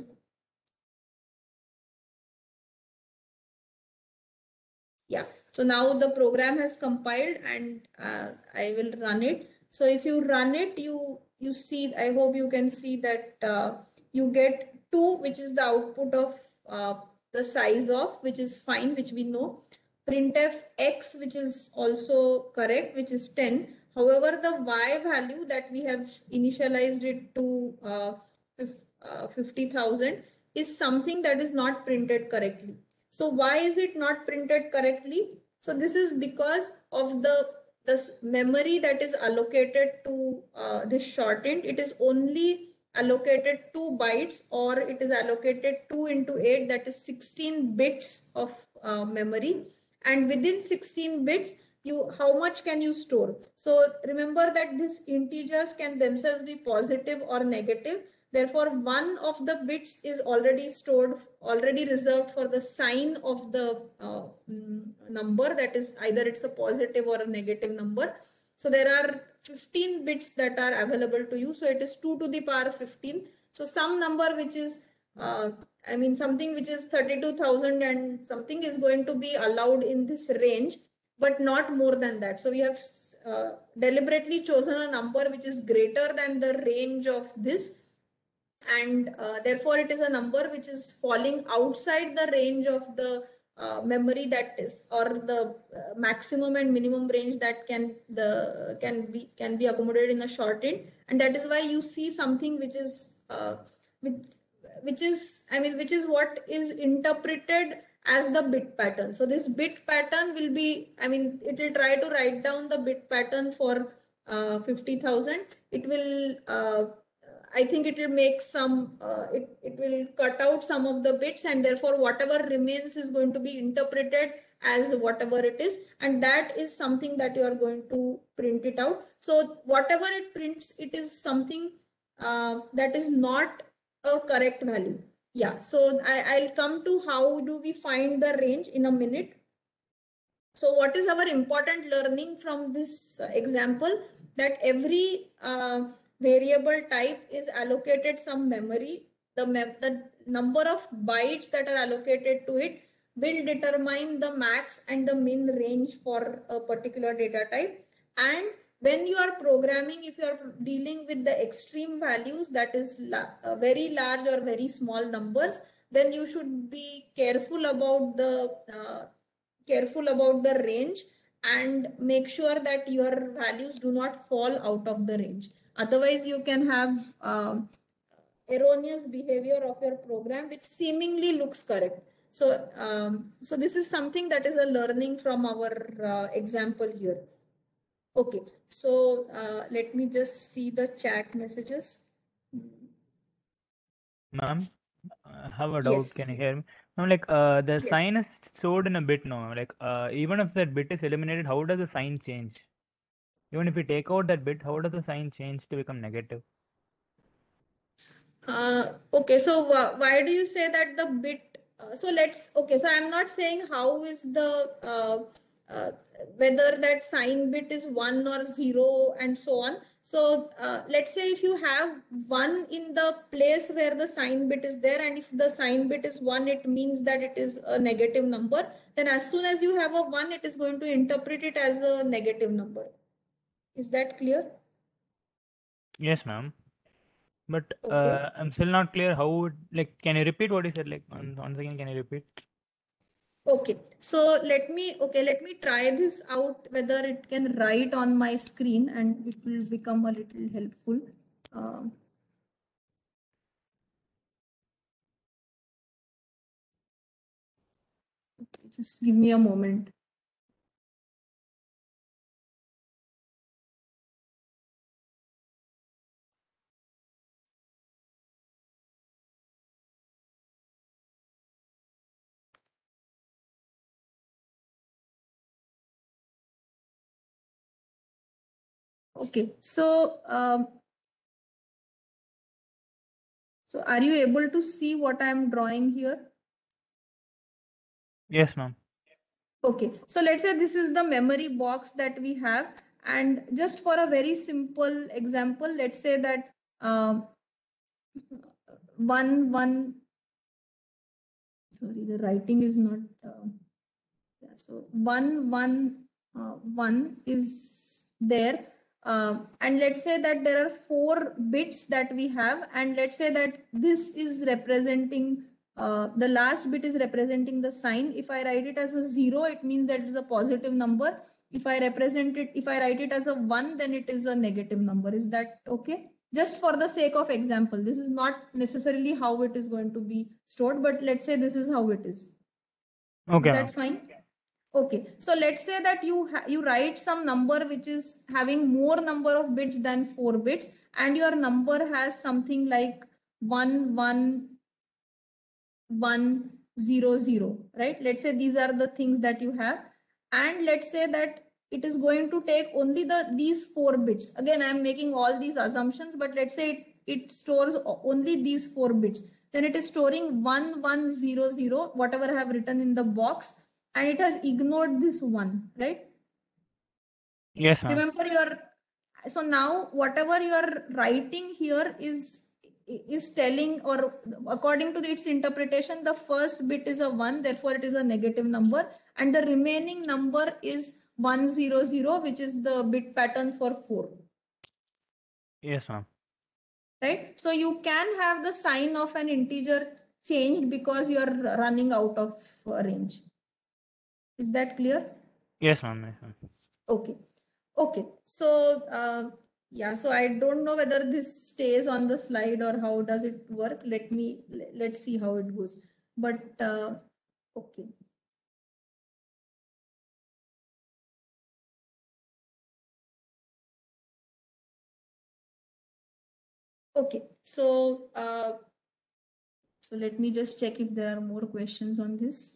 Yeah, so now the program has compiled and uh, I will run it. So if you run it, you you see, I hope you can see that uh, you get two, which is the output of uh, the size of, which is fine, which we know. Printf x, which is also correct, which is ten. However, the y value that we have initialized it to uh, uh, fifty thousand is something that is not printed correctly. So why is it not printed correctly? So this is because of the this memory that is allocated to uh, this shortened. It is only allocated two bytes, or it is allocated two into eight, that is sixteen bits of uh, memory. And within sixteen bits, you how much can you store? So remember that these integers can themselves be positive or negative. Therefore, one of the bits is already stored, already reserved for the sign of the uh, number, that is either it's a positive or a negative number. So there are fifteen bits that are available to you. So it is two to the power fifteen. So some number which is, uh, I mean, something which is thirty-two thousand and something is going to be allowed in this range, but not more than that. So we have uh, deliberately chosen a number which is greater than the range of this. And uh, therefore it is a number which is falling outside the range of the uh, memory that is, or the uh, maximum and minimum range that can the can be can be accommodated in the short end. And that is why you see something which is uh, which which is I mean which is what is interpreted as the bit pattern. So this bit pattern will be, I mean, it will try to write down the bit pattern for uh, fifty thousand. It will uh, I think it will make some, uh, it, it will cut out some of the bits, and therefore whatever remains is going to be interpreted as whatever it is. And that is something that you are going to print it out. So whatever it prints, it is something uh, that is not a correct value. Yeah, so I, I'll come to how do we find the range in a minute. So what is our important learning from this example? That every uh, variable type is allocated some memory. The, mem the number of bytes that are allocated to it will determine the max and the min range for a particular data type. And when you are programming, if you are dealing with the extreme values, that is la uh, very large or very small numbers, then you should be careful about the uh, careful about the range and make sure that your values do not fall out of the range. Otherwise, you can have uh, erroneous behavior of your program, which seemingly looks correct. So, um, so this is something that is a learning from our uh, example here. Okay, so uh, let me just see the chat messages. Ma'am, I have a doubt. Yes. Can you hear me? I'm like, uh, the Yes. sign is stored in a bit now. Like, uh, even if that bit is eliminated, how does the sign change? Even if we take out that bit, how does the sign change to become negative? Uh, okay, so wh why do you say that the bit? Uh, so let's, okay, so I'm not saying how is the, uh, uh, whether that sign bit is one or zero and so on. So uh, let's say if you have one in the place where the sign bit is there, and if the sign bit is one, it means that it is a negative number. Then as soon as you have a one, it is going to interpret it as a negative number. Is that clear? Yes, ma'am. But Okay. uh, I'm still not clear how, it, like, can you repeat what you said? Like, once once again, can you repeat? Okay, so let me, okay, let me try this out, whether it can write on my screen and it will become a little helpful. Um, okay, just give me a moment. Okay, so um, so are you able to see what I'm drawing here? Yes, ma'am. Okay, so let's say this is the memory box that we have, and just for a very simple example, let's say that um, one one. Sorry, the writing is not. Uh, yeah, so one one uh, one is there. Uh, and let's say that there are four bits that we have, and let's say that this is representing, uh, the last bit is representing the sign. If I write it as a zero, it means that it is a positive number. If I represent it, if I write it as a one, then it is a negative number. Is that okay? Just for the sake of example, this is not necessarily how it is going to be stored, but let's say this is how it is. Okay, Is ma'am. that fine? Okay, so let's say that you you write some number which is having more number of bits than four bits, and your number has something like one one one zero zero, right? Let's say these are the things that you have, and let's say that it is going to take only the these four bits. Again, I'm making all these assumptions, but let's say it, it stores only these four bits. Then it is storing one one zero zero, whatever I have written in the box, and it has ignored this one, right? Yes, ma'am. Remember, your So now whatever you are writing here is is telling, or according to its interpretation, the first bit is a one, therefore it is a negative number, and the remaining number is one zero zero, which is the bit pattern for four. Yes, ma'am. Right? So you can have the sign of an integer changed because you are running out of uh, range. Is that clear? Yes, ma'am. Yes, ma'am. Okay. Okay. So uh, yeah, so I don't know whether this stays on the slide or how does it work. Let me, let's see how it goes. But uh, okay. Okay, so uh, so let me just check if there are more questions on this.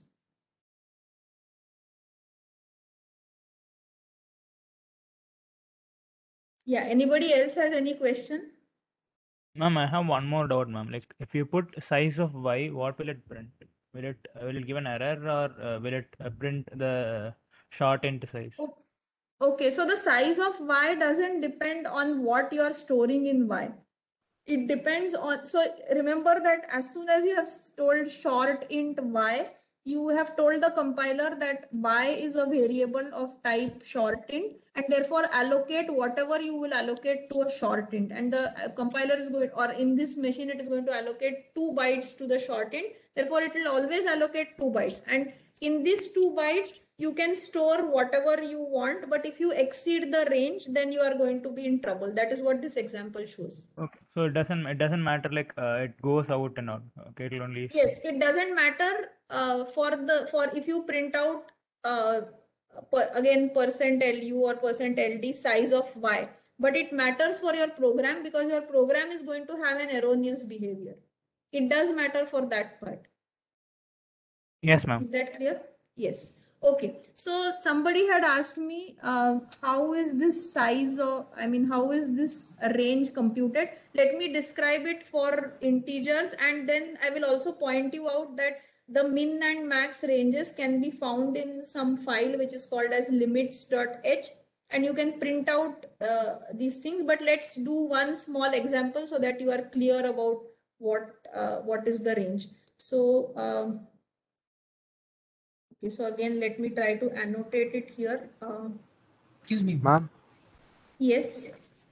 Yeah, anybody else has any question? Ma'am, I have one more doubt, ma'am. Like, if you put size of y, what will it print? Will it uh, will it give an error, or uh, will it uh, print the short int size? Okay, so the size of y doesn't depend on what you are storing in y. It depends on, so remember that as soon as you have told short int y, you have told the compiler that y is a variable of type short int, and therefore allocate whatever you will allocate to a short int. And the compiler is going, or in this machine, it is going to allocate two bytes to the short int. Therefore, it will always allocate two bytes. And in these two bytes, you can store whatever you want, but if you exceed the range, then you are going to be in trouble. That is what this example shows. Okay, so it doesn't it doesn't matter, like uh, it goes out and out. Okay, it'll only. Yes, it doesn't matter uh, for the for if you print out uh, per, again percent lu or percent ld size of y, but it matters for your program because your program is going to have an erroneous behavior. It does matter for that part. Yes, ma'am. Is that clear? Yes. Okay. So somebody had asked me, uh, how is this size of, I mean, how is this range computed? Let me describe it for integers, and then I will also point you out that the min and max ranges can be found in some file which is called as limits.h, and you can print out uh, these things. But let's do one small example so that you are clear about what uh, what is the range. So um, okay, so again, let me try to annotate it here. Uh, Excuse me, ma'am. Yes.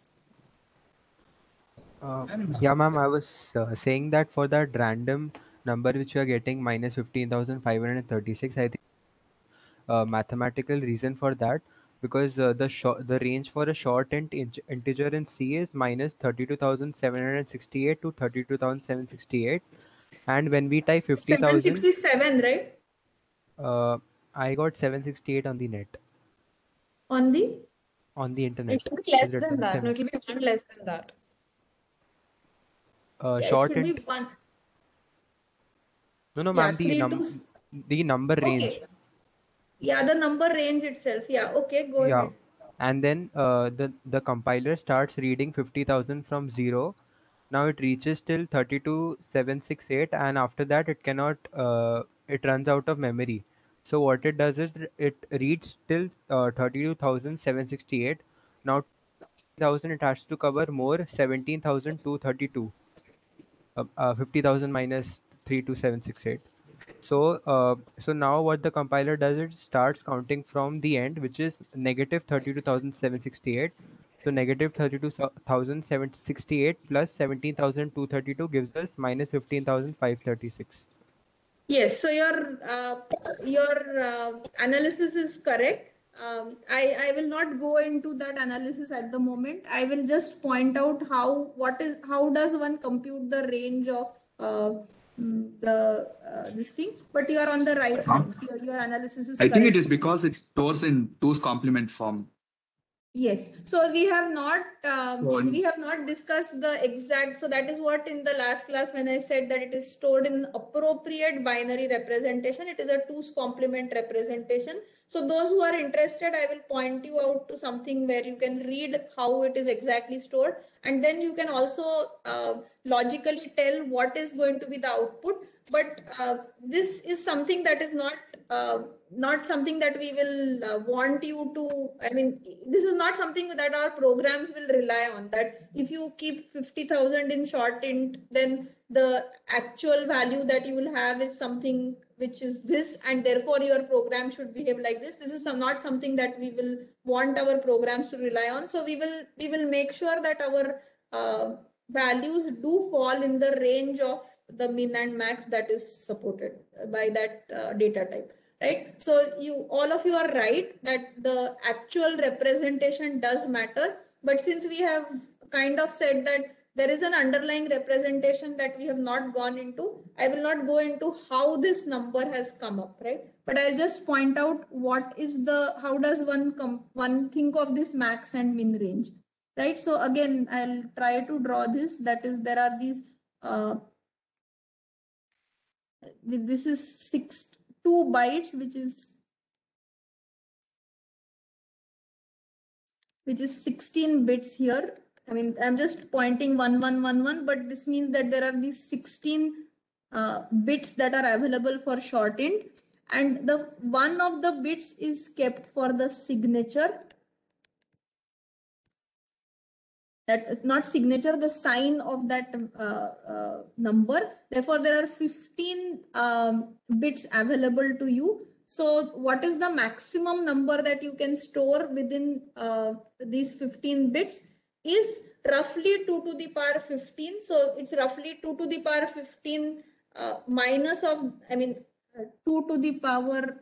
Uh, yeah, ma'am. I was uh, saying that for that random number which you are getting minus fifteen thousand five hundred thirty-six, I think uh, mathematical reason for that, because uh, the short the range for a short int int integer in C is minus thirty-two thousand seven hundred sixty-eight to thirty-two thousand seven hundred sixty-eight, and when we type fifty thousand, seven sixty-seven, right? Uh, I got seven sixty-eight on the net. On the? On the internet. It should be less It's written than that. No, seven. it will be one less than that. Uh, Yeah, it short should int. be one. No, no, Yeah, ma'am. The three num to. the number range. Okay. Yeah, the number range itself. Yeah. Okay, go Yeah. ahead. And then uh, the the compiler starts reading fifty thousand from zero. Now it reaches till thirty-two thousand seven hundred sixty-eight, and after that it cannot. Uh, it runs out of memory. So what it does is it reads till uh, thirty-two thousand seven hundred sixty-eight. Now thousand it has to cover more seventeen thousand two hundred thirty-two. Uh, uh, fifty thousand minus three two seven six eight. So uh, so now what the compiler does, it starts counting from the end, which is negative thirty-two thousand seven hundred sixty-eight. So negative thirty-two thousand seven hundred sixty-eight plus seventeen thousand two hundred thirty-two gives us minus fifteen thousand five hundred thirty-six. Yes, so your uh, your uh, analysis is correct. Um, I, I will not go into that analysis at the moment. I will just point out how what is how does one compute the range of uh, mm, the uh, this thing. But you are on the right lines. Your, your analysis is I correct. think it is because it stores in two's complement form. Yes, so we have not um, So in- we have not discussed the exact. So that is what in the last class when I said that it is stored in appropriate binary representation. It is a two's complement representation. So those who are interested, I will point you out to something where you can read how it is exactly stored, and then you can also uh, logically tell what is going to be the output. But uh, this is something that is not uh, not something that we will uh, want you to, I mean, this is not something that our programs will rely on, that if you keep fifty thousand in short int, then the actual value that you will have is something which is this, and therefore your program should behave like this. This is some, not something that we will want our programs to rely on. So we will, we will make sure that our uh, values do fall in the range of the min and max that is supported by that uh, data type, right? So you, all of you are right that the actual representation does matter, but since we have kind of said that there is an underlying representation that we have not gone into, I will not go into how this number has come up, right? But I'll just point out what is the, how does one come, one think of this max and min range, right? So again, I'll try to draw this, that is, there are these, uh, this is six, two bytes, which is, which is sixteen bits here. I mean, I'm just pointing one, one, one, one, but this means that there are these sixteen uh, bits that are available for short int, and the one of the bits is kept for the signature. That is not signature, the sign of that uh, uh, number. Therefore, there are fifteen um, bits available to you. So what is the maximum number that you can store within uh, these fifteen bits is roughly two to the power fifteen. So it's roughly two to the power fifteen uh, minus of, I mean, uh, two to the power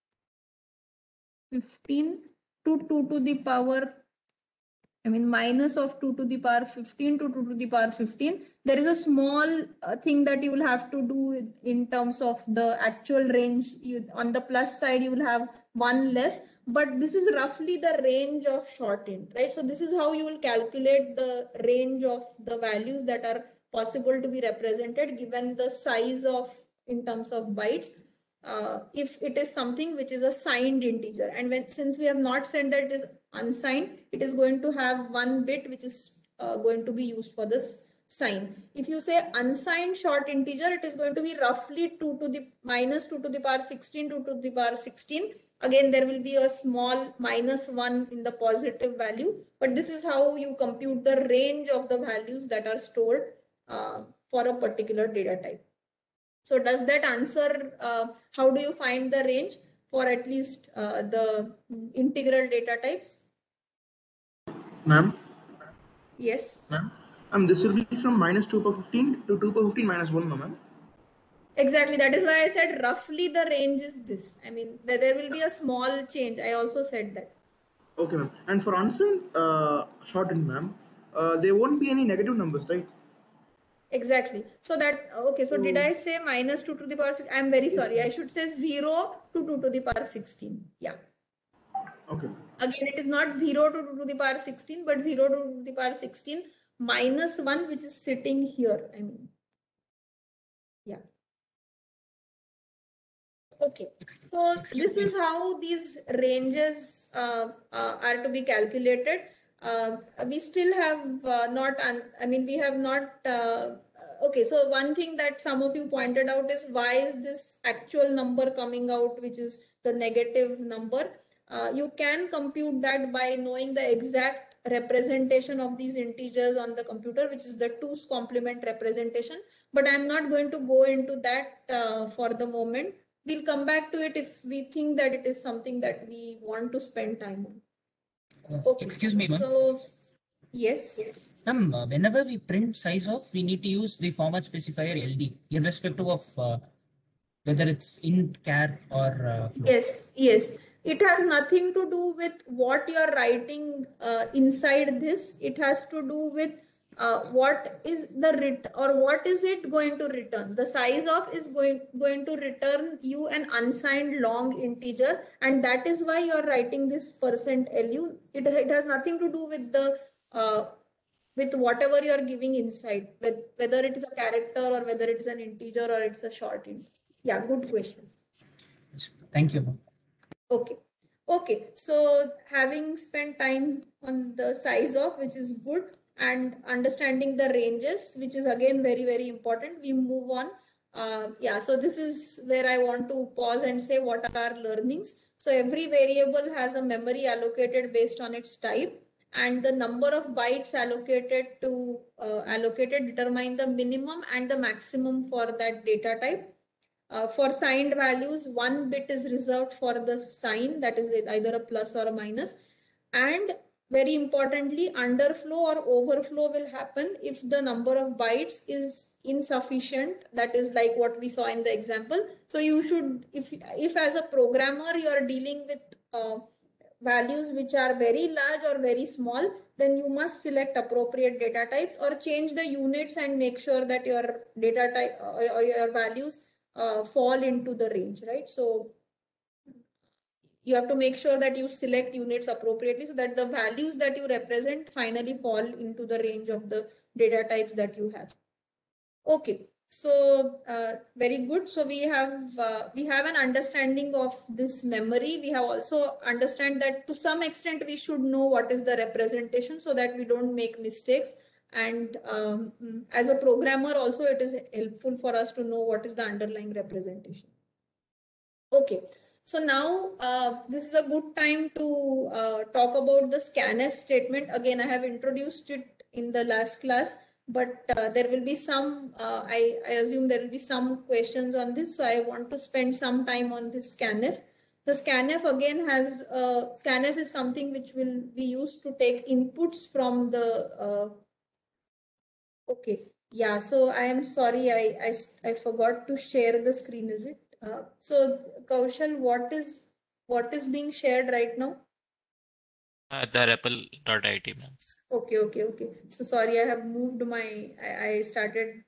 fifteen to two to the power, I mean, minus of two to the power fifteen to two to the power fifteen. There is a small uh, thing that you will have to do in terms of the actual range. You, on the plus side, you will have one less, but this is roughly the range of short int, right? So this is how you will calculate the range of the values that are possible to be represented given the size of, in terms of bytes. Uh, if it is something which is a signed integer, and when, since we have not said that it is unsigned, it is going to have one bit which is uh, going to be used for this sign. If you say unsigned short integer, it is going to be roughly two to the minus two to the power sixteen to two to the power sixteen. Again, there will be a small minus one in the positive value, but this is how you compute the range of the values that are stored uh, for a particular data type. So does that answer, uh, how do you find the range for at least uh, the integral data types? Ma'am? Yes. Ma'am? Um, this will be from minus two power fifteen to two power fifteen minus one, ma'am. Exactly. That is why I said roughly the range is this. I mean, there, there will be a small change. I also said that. Okay, ma'am. And for unsigned uh, shortened, ma'am, uh, there won't be any negative numbers, right? Exactly. So that, okay, so did I say minus two to the power six? I'm very sorry. I should say zero to two to the power sixteen. Yeah. Okay. Again, it is not zero to two to the power sixteen, but zero to two to the power sixteen minus one, which is sitting here. I mean, yeah. Okay. So this is how these ranges uh, uh, are to be calculated. Uh, we still have uh, not, I mean, we have not, uh, okay, so one thing that some of you pointed out is why is this actual number coming out, which is the negative number. Uh, you can compute that by knowing the exact representation of these integers on the computer, which is the two's complement representation, but I'm not going to go into that uh, for the moment. We'll come back to it if we think that it is something that we want to spend time on. Okay. Excuse me, ma'am. So, yes. yes. Ma'am, uh, whenever we print size of, we need to use the format specifier L D, irrespective of uh, whether it's int, char, or uh, float. Yes, yes. It has nothing to do with what you're writing uh, inside this. It has to do with uh, what is the ret or what is it going to return. The size of is going going to return you an unsigned long integer, and that is why you're writing this percent lu. It, it has nothing to do with the uh, with whatever you're giving inside, with whether it is a character or whether it is an integer or it's a short int. Yeah, good question. Thank you, ma'am. Okay. Okay. So having spent time on the size of, which is good, and understanding the ranges, which is again very, very important, we move on. uh, yeah, so this is where I want to pause and say what are our learnings. So every variable has a memory allocated based on its type, and the number of bytes allocated to uh, allocated determine the minimum and the maximum for that data type. Uh, for signed values, one bit is reserved for the sign, that is either a plus or a minus. And very importantly, underflow or overflow will happen if the number of bytes is insufficient. That is like what we saw in the example. So you should, if, if as a programmer you are dealing with uh, values which are very large or very small, then you must select appropriate data types or change the units and make sure that your data type uh, or your values uh, fall into the range, right? So you have to make sure that you select units appropriately so that the values that you represent finally fall into the range of the data types that you have. Okay, so uh, very good. So we have uh, we have an understanding of this memory. We have also understand that to some extent we should know what is the representation so that we don't make mistakes. And um, as a programmer also, it is helpful for us to know what is the underlying representation. Okay. So now uh, this is a good time to uh, talk about the scanf statement. Again, I have introduced it in the last class, but uh, there will be some, uh, I, I assume there will be some questions on this. So I want to spend some time on this scanf. The scanf again has, uh, scanf is something which will be used to take inputs from the, uh, okay. Yeah, so I am sorry, I, I, I forgot to share the screen, is it? Uh, so Kaushal, what is what is being shared right now? Uh, the R E P L dot I T, ma'am. Okay, okay, okay. So sorry, I have moved my. I, I started.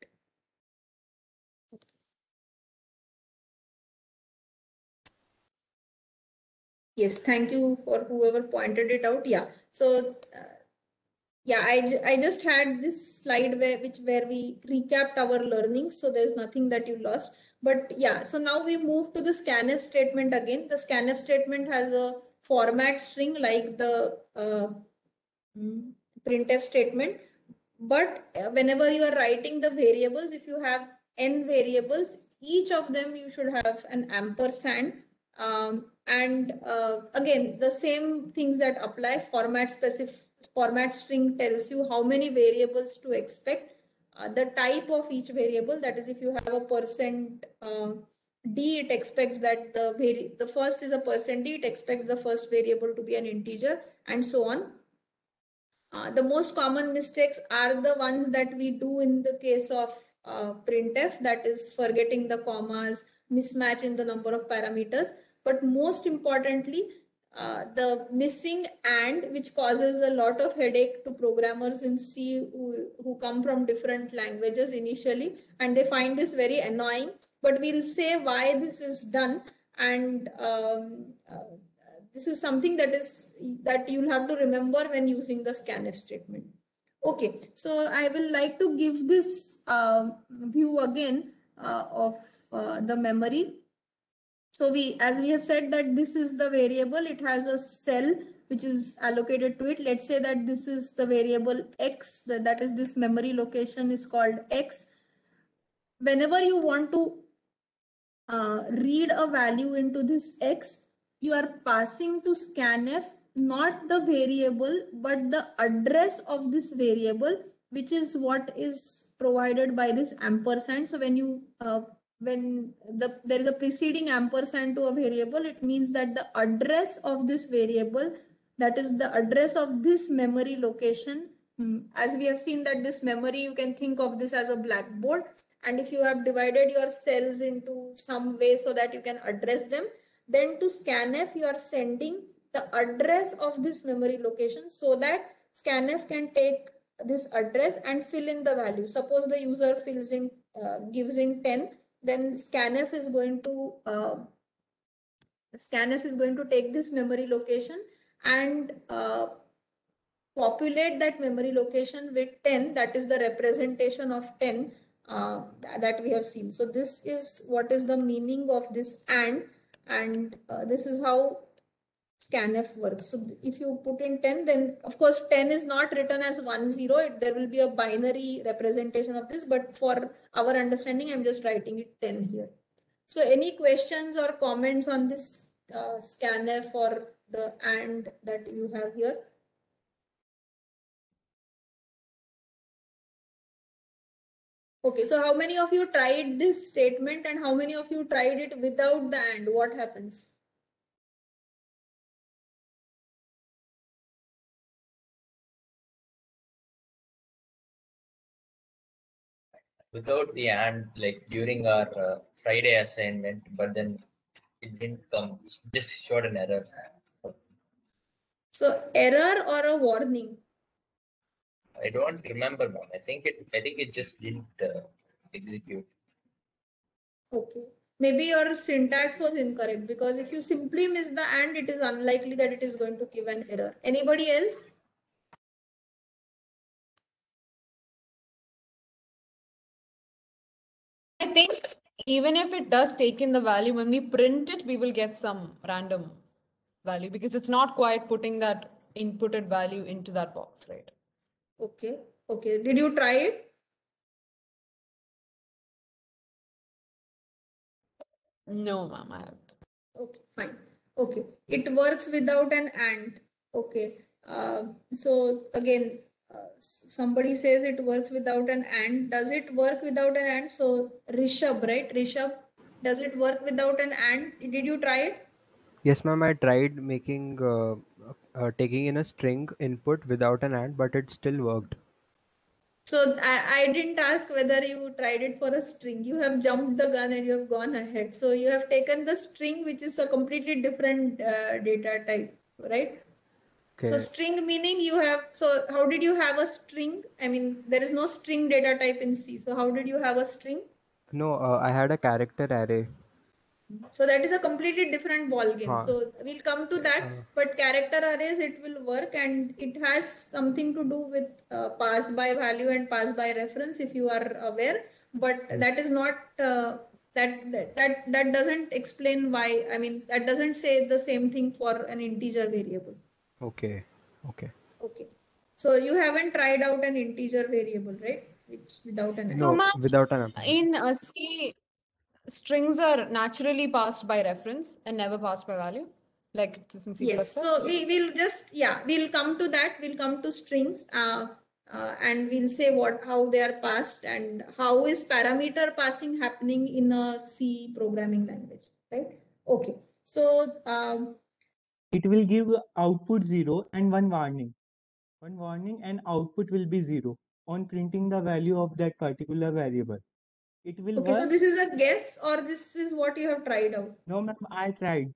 Yes, thank you for whoever pointed it out. Yeah. So uh, yeah, I I just had this slide where which where we recapped our learnings. So there's nothing that you lost. But yeah, so now we move to the scanf statement again. The scanf statement has a format string like the uh, printf statement. But whenever you are writing the variables, if you have n variables, each of them you should have an ampersand. Um, and uh, again, the same things that apply. Format specific format string tells you how many variables to expect. Uh, the type of each variable, that is, if you have a percent uh, d, it expects that the vari the first is a percent d, it expects the first variable to be an integer, and so on. Uh, the most common mistakes are the ones that we do in the case of uh, printf, that is forgetting the commas, mismatch in the number of parameters. But most importantly, uh, the missing and, which causes a lot of headache to programmers in C who, who come from different languages initially, and they find this very annoying. But we'll say why this is done, and um, uh, this is something that is that you'll have to remember when using the scanf statement. Okay, so I will like to give this uh, view again uh, of uh, the memory. So we, as we have said, that this is the variable, it has a cell which is allocated to it. Let's say that this is the variable x, that, that is this memory location is called x. Whenever you want to uh, read a value into this x, you are passing to scanf not the variable but the address of this variable, which is what is provided by this ampersand. So when you uh, when the there is a preceding ampersand to a variable, it means that the address of this variable, that is the address of this memory location. As we have seen that this memory, you can think of this as a blackboard, and if you have divided your cells into some way so that you can address them, then to scanf you are sending the address of this memory location so that scanf can take this address and fill in the value. Suppose the user fills in uh, gives in ten, then scanf is going to uh, scanf is going to take this memory location and uh, populate that memory location with ten, that is the representation of ten uh, that we have seen. So this is what is the meaning of this and, and uh, this is how scanf works. So if you put in ten, then of course ten is not written as one zero. It, there will be a binary representation of this, but for our understanding, I'm just writing it ten here. So any questions or comments on this uh, scanf or the and that you have here? Okay, so how many of you tried this statement and how many of you tried it without the and? What happens? Without the and, like during our uh, Friday assignment, but then it didn't come. It just showed an error. So error or a warning? I don't remember, ma'am. I think it. I think it just didn't uh, execute. Okay. Maybe your syntax was incorrect, because if you simply miss the and, it is unlikely that it is going to give an error. Anybody else? I think even if it does take in the value, when we print it, we will get some random value because it's not quite putting that inputted value into that box, right? Okay. Okay. Did you try it? No, ma'am, I haven't. Okay, fine. Okay. It works without an and. Okay. Uh, so again, uh, somebody says it works without an and. Does it work without an and? So Rishabh, right? Rishabh, does it work without an and? Did you try it? Yes, ma'am. I tried making uh, uh, taking in a string input without an and, but it still worked. So I, I didn't ask whether you tried it for a string. You have jumped the gun and you have gone ahead. So you have taken the string, which is a completely different uh, data type, right? So Okay. string meaning you have, so how did you have a string? I mean, there is no string data type in C. So how did you have a string? No, uh, I had a character array. So that is a completely different ball game. Huh. So we'll come to that, Uh, but character arrays, it will work, and it has something to do with uh, pass by value and pass by reference, if you are aware, but Yes. that is not, uh, that, that, that, that doesn't explain why, I mean, that doesn't say the same thing for an integer variable. Okay. Okay. Okay. So you haven't tried out an integer variable, right? Which without an So, No, ma'am, without an ampersand. in uh, C, strings are naturally passed by reference and never passed by value, like it is in C plus Yes, plus. so we will just, yeah, we'll come to that. We'll come to strings uh, uh, and we'll say what, how they are passed and how is parameter passing happening in a C programming language, right? Okay, so um, It will give output zero and one warning. One warning and output will be zero on printing the value of that particular variable. It will okay, so work. this is a guess or this is what you have tried out? No, ma'am, I tried.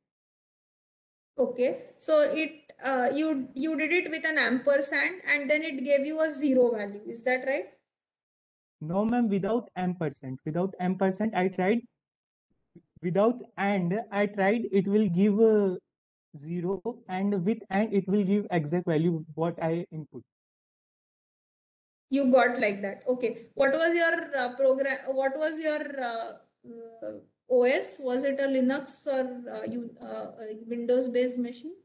Okay, so it uh, you you did it with an ampersand and then it gave you a zero value. Is that right? No, ma'am, without ampersand. Without ampersand, I tried. Without and, I tried. It will give uh, zero, and with and, it will give exact value what I input. You got like that. Okay. What was your uh, program? What was your uh, uh, O S? Was it a Linux or uh, you, uh, a Windows-based machine?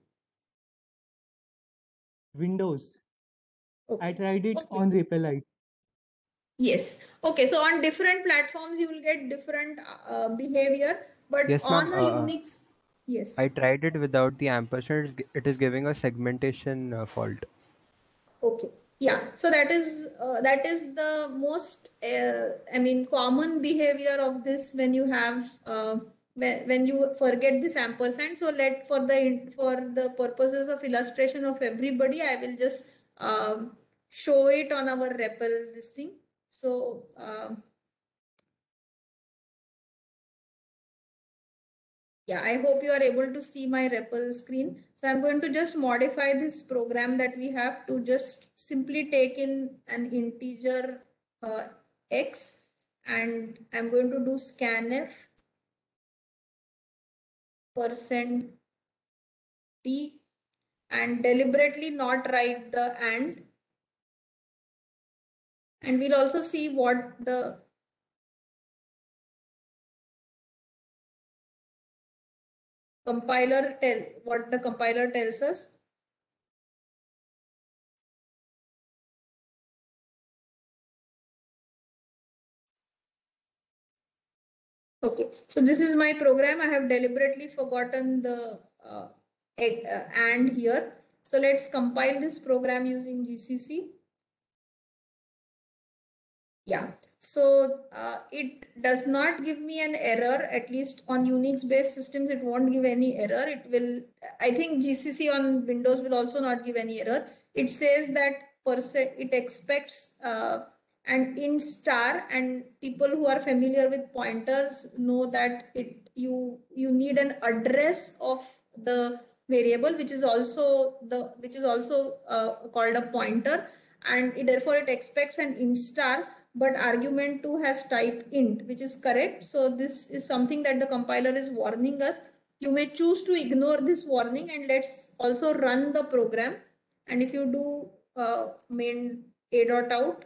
Windows. Okay. I tried it Okay. on Repelite. Yes. Okay. So on different platforms, you will get different uh, behavior, but Yes, on ma'am. a Uh, Unix, yes. I tried it without the ampersand. It's gi- It is giving a segmentation uh, fault. Okay. Yeah. So that is uh, that is the most uh, I mean common behavior of this when you have uh, when, when you forget this ampersand. So let for the for the purposes of illustration of everybody, I will just um, show it on our R E P L this thing. So uh, yeah, I hope you are able to see my R E P L screen. So I'm going to just modify this program that we have to just simply take in an integer uh, x, and I'm going to do scanf percent t and deliberately not write the and. And we'll also see what the compiler tell what the compiler tells us. Okay, so this is my program. I have deliberately forgotten the uh, egg, uh, and here. So let's compile this program using G C C. Yeah, so uh, it does not give me an error, at least on Unix based systems, it won't give any error. It will, I think G C C on Windows will also not give any error. It says that percent, it expects uh, an int star, and people who are familiar with pointers know that it you you need an address of the variable, which is also the which is also uh, called a pointer, and it, therefore it expects an int star, but argument two has type int, which is correct. So this is something that the compiler is warning us. You may choose to ignore this warning, and let's also run the program. And if you do uh, main a dot out,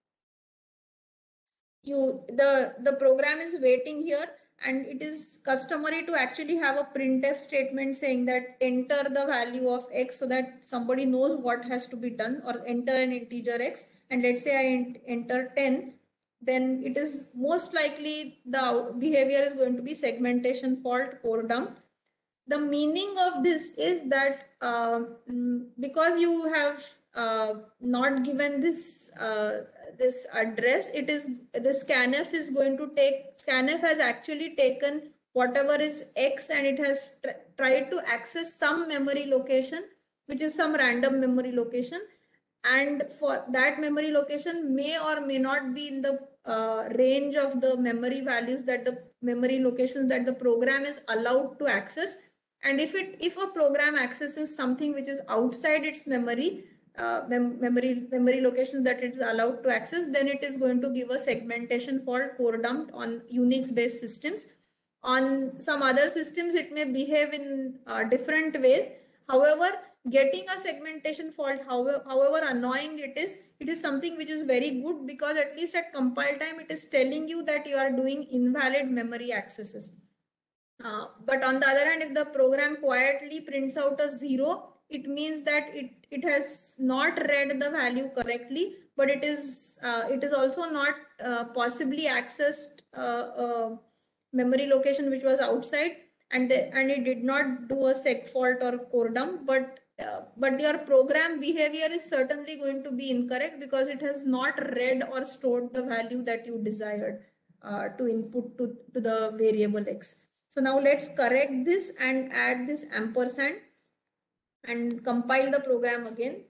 you the the program is waiting here, and it is customary to actually have a printf statement saying that enter the value of x, so that somebody knows what has to be done, or enter an integer x. And let's say I enter ten, then it is most likely the behavior is going to be segmentation fault, core dump. The meaning of this is that uh, because you have uh, not given this uh, this address, it is the scanf is going to take scanf has actually taken whatever is x, and it has tr tried to access some memory location, which is some random memory location, and for that memory location may or may not be in the uh, range of the memory values that the memory locations that the program is allowed to access. And if it if a program accesses something which is outside its memory uh, mem memory memory locations that it's allowed to access, then it is going to give a segmentation fault, core dumped, on Unix based systems. On some other systems it may behave in uh, different ways. However, getting a segmentation fault, however, however annoying it is, it is something which is very good, because at least at compile time it is telling you that you are doing invalid memory accesses. Uh, but on the other hand, if the program quietly prints out a zero, it means that it, it has not read the value correctly, but it is uh, it is also not uh, possibly accessed uh, uh, memory location which was outside, and the, and it did not do a seg fault or core dump, but uh, but your program behavior is certainly going to be incorrect, because it has not read or stored the value that you desired uh, to input to, to the variable x. So now let's correct this and add this ampersand and compile the program again.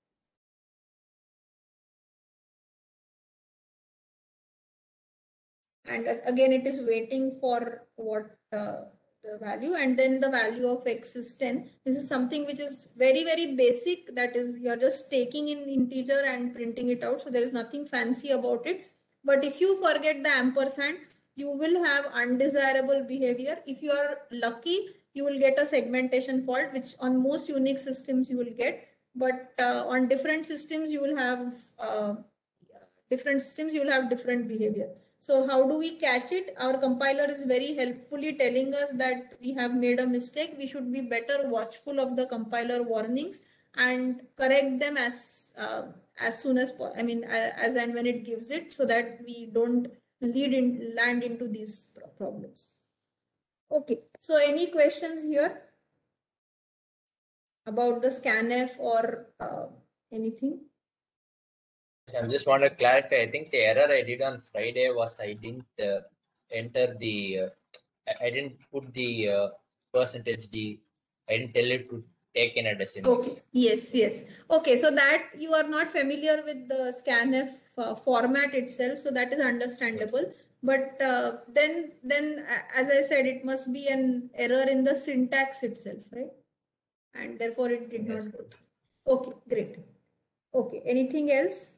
And again, it is waiting for what uh, the value, and then the value of x is ten. This is something which is very, very basic. That is, you're just taking in integer and printing it out. So there is nothing fancy about it. But if you forget the ampersand, you will have undesirable behavior. If you are lucky, you will get a segmentation fault, which on most Unix systems you will get. But uh, on different systems, you will have uh, different systems, you will have different behavior. So how do we catch it? Our compiler is very helpfully telling us that we have made a mistake. We should be better watchful of the compiler warnings and correct them as uh, as soon as I mean as and when it gives it, so that we don't lead in land into these problems. Okay, so any questions here about the scanf or uh, anything? I just want to clarify. I think the error I did on Friday was I didn't uh, enter the, uh, I didn't put the uh, percentage D. I didn't tell it to take in a decimal. Okay. Yes. Yes. Okay. So that you are not familiar with the scanf uh, format itself, so that is understandable. Yes. But uh, then, then as I said, it must be an error in the syntax itself, right? And therefore, it did yes. not go through. Okay. Great. Okay. Anything else?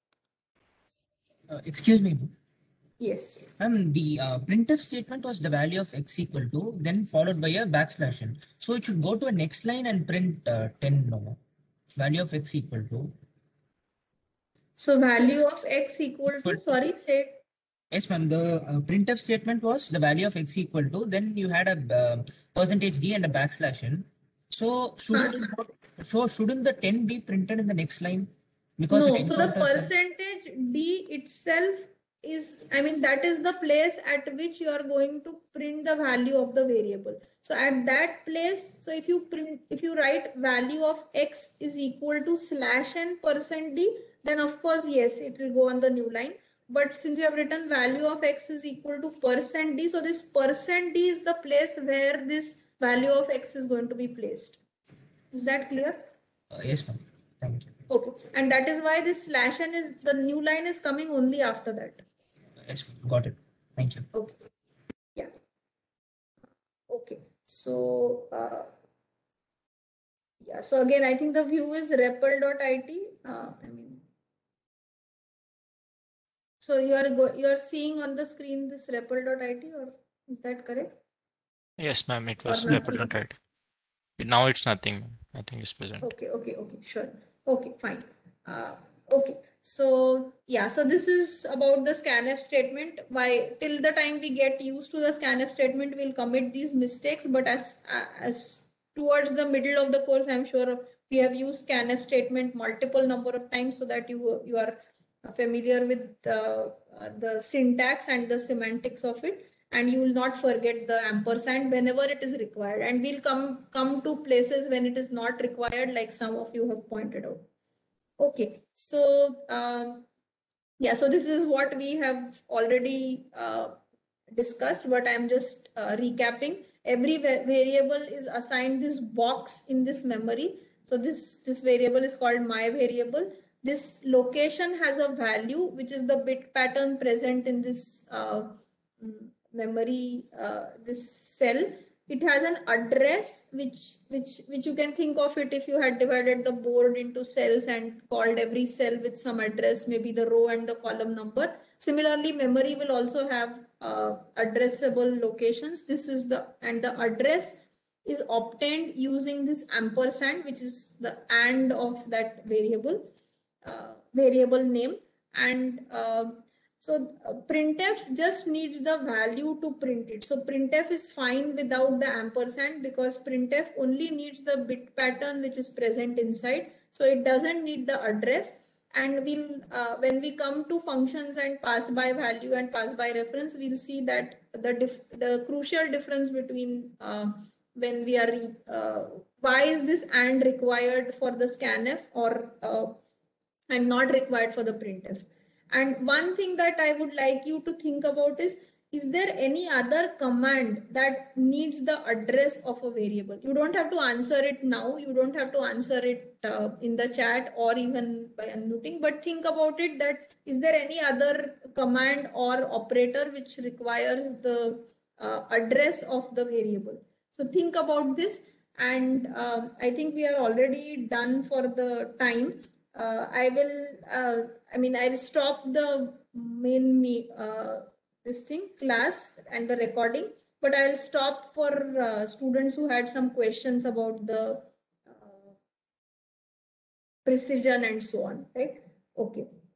Uh, excuse me. Yes. Um, the uh, printf statement was the value of x equal to, then followed by a backslash n. So it should go to a next line and print uh, ten. No, value of x equal to. So value of x equal to. Sorry, say it. Yes, ma'am. The uh, printf statement was the value of x equal to, then you had a uh, percentage d and a backslash in. So shouldn't Yes. it not, so shouldn't the ten be printed in the next line? Because it No, so the encounters a- percentage D itself is, I mean, that is the place at which you are going to print the value of the variable. So at that place, so if you print, if you write value of x is equal to slash n percent D, then of course, yes, it will go on the new line. But since you have written value of x is equal to percent D, so this percent D is the place where this value of x is going to be placed. Is that clear? Uh, yes, ma'am. Thank you. Okay, and that is why this slash n is, the new line is coming only after that. Yes, got it. Thank you. Okay. Yeah. Okay. So, uh, yeah. So again, I think the view is repl.it. Uh, I mean, so you are go you are seeing on the screen this repl.it, or is that correct? Yes, ma'am. It Or was nothing? represented. Now it's nothing. Nothing is present. Okay, okay, okay, sure. Okay, fine. Uh, okay, so yeah, so this is about the scanf statement. Why till the time we get used to the scanf statement, we'll commit these mistakes. But as as towards the middle of the course, I'm sure we have used scanf statement multiple number of times, so that you you are familiar with uh, the syntax and the semantics of it. And you will not forget the ampersand whenever it is required, and we'll come come to places when it is not required, like some of you have pointed out. Okay, so um, yeah, so this is what we have already uh, discussed, but I'm just uh, recapping. Every va variable is assigned this box in this memory. So this this variable is called my variable. This location has a value, which is the bit pattern present in this uh, memory, uh, this cell. It has an address, which which which you can think of it if you had divided the board into cells and called every cell with some address, maybe the row and the column number. Similarly, memory will also have uh, addressable locations. This is the, and the address is obtained using this ampersand, which is the and of that variable uh, variable name. And uh, so uh, printf just needs the value to print it. So printf is fine without the ampersand, because printf only needs the bit pattern which is present inside. So it doesn't need the address. And we'll uh, when we come to functions and pass by value and pass by reference, we'll see that the dif the crucial difference between uh, when we are uh, why is this and required for the scanf or uh, and not required for the printf. And one thing that I would like you to think about is, is there any other command that needs the address of a variable? You don't have to answer it now. You don't have to answer it uh, in the chat or even by unmuting, but think about it, that is there any other command or operator which requires the uh, address of the variable? So think about this. And um, I think we are already done for the time. Uh, I will, uh, I mean, I'll stop the main me, uh, this thing class and the recording, but I'll stop for uh, students who had some questions about the uh, precision and so on, right? Okay.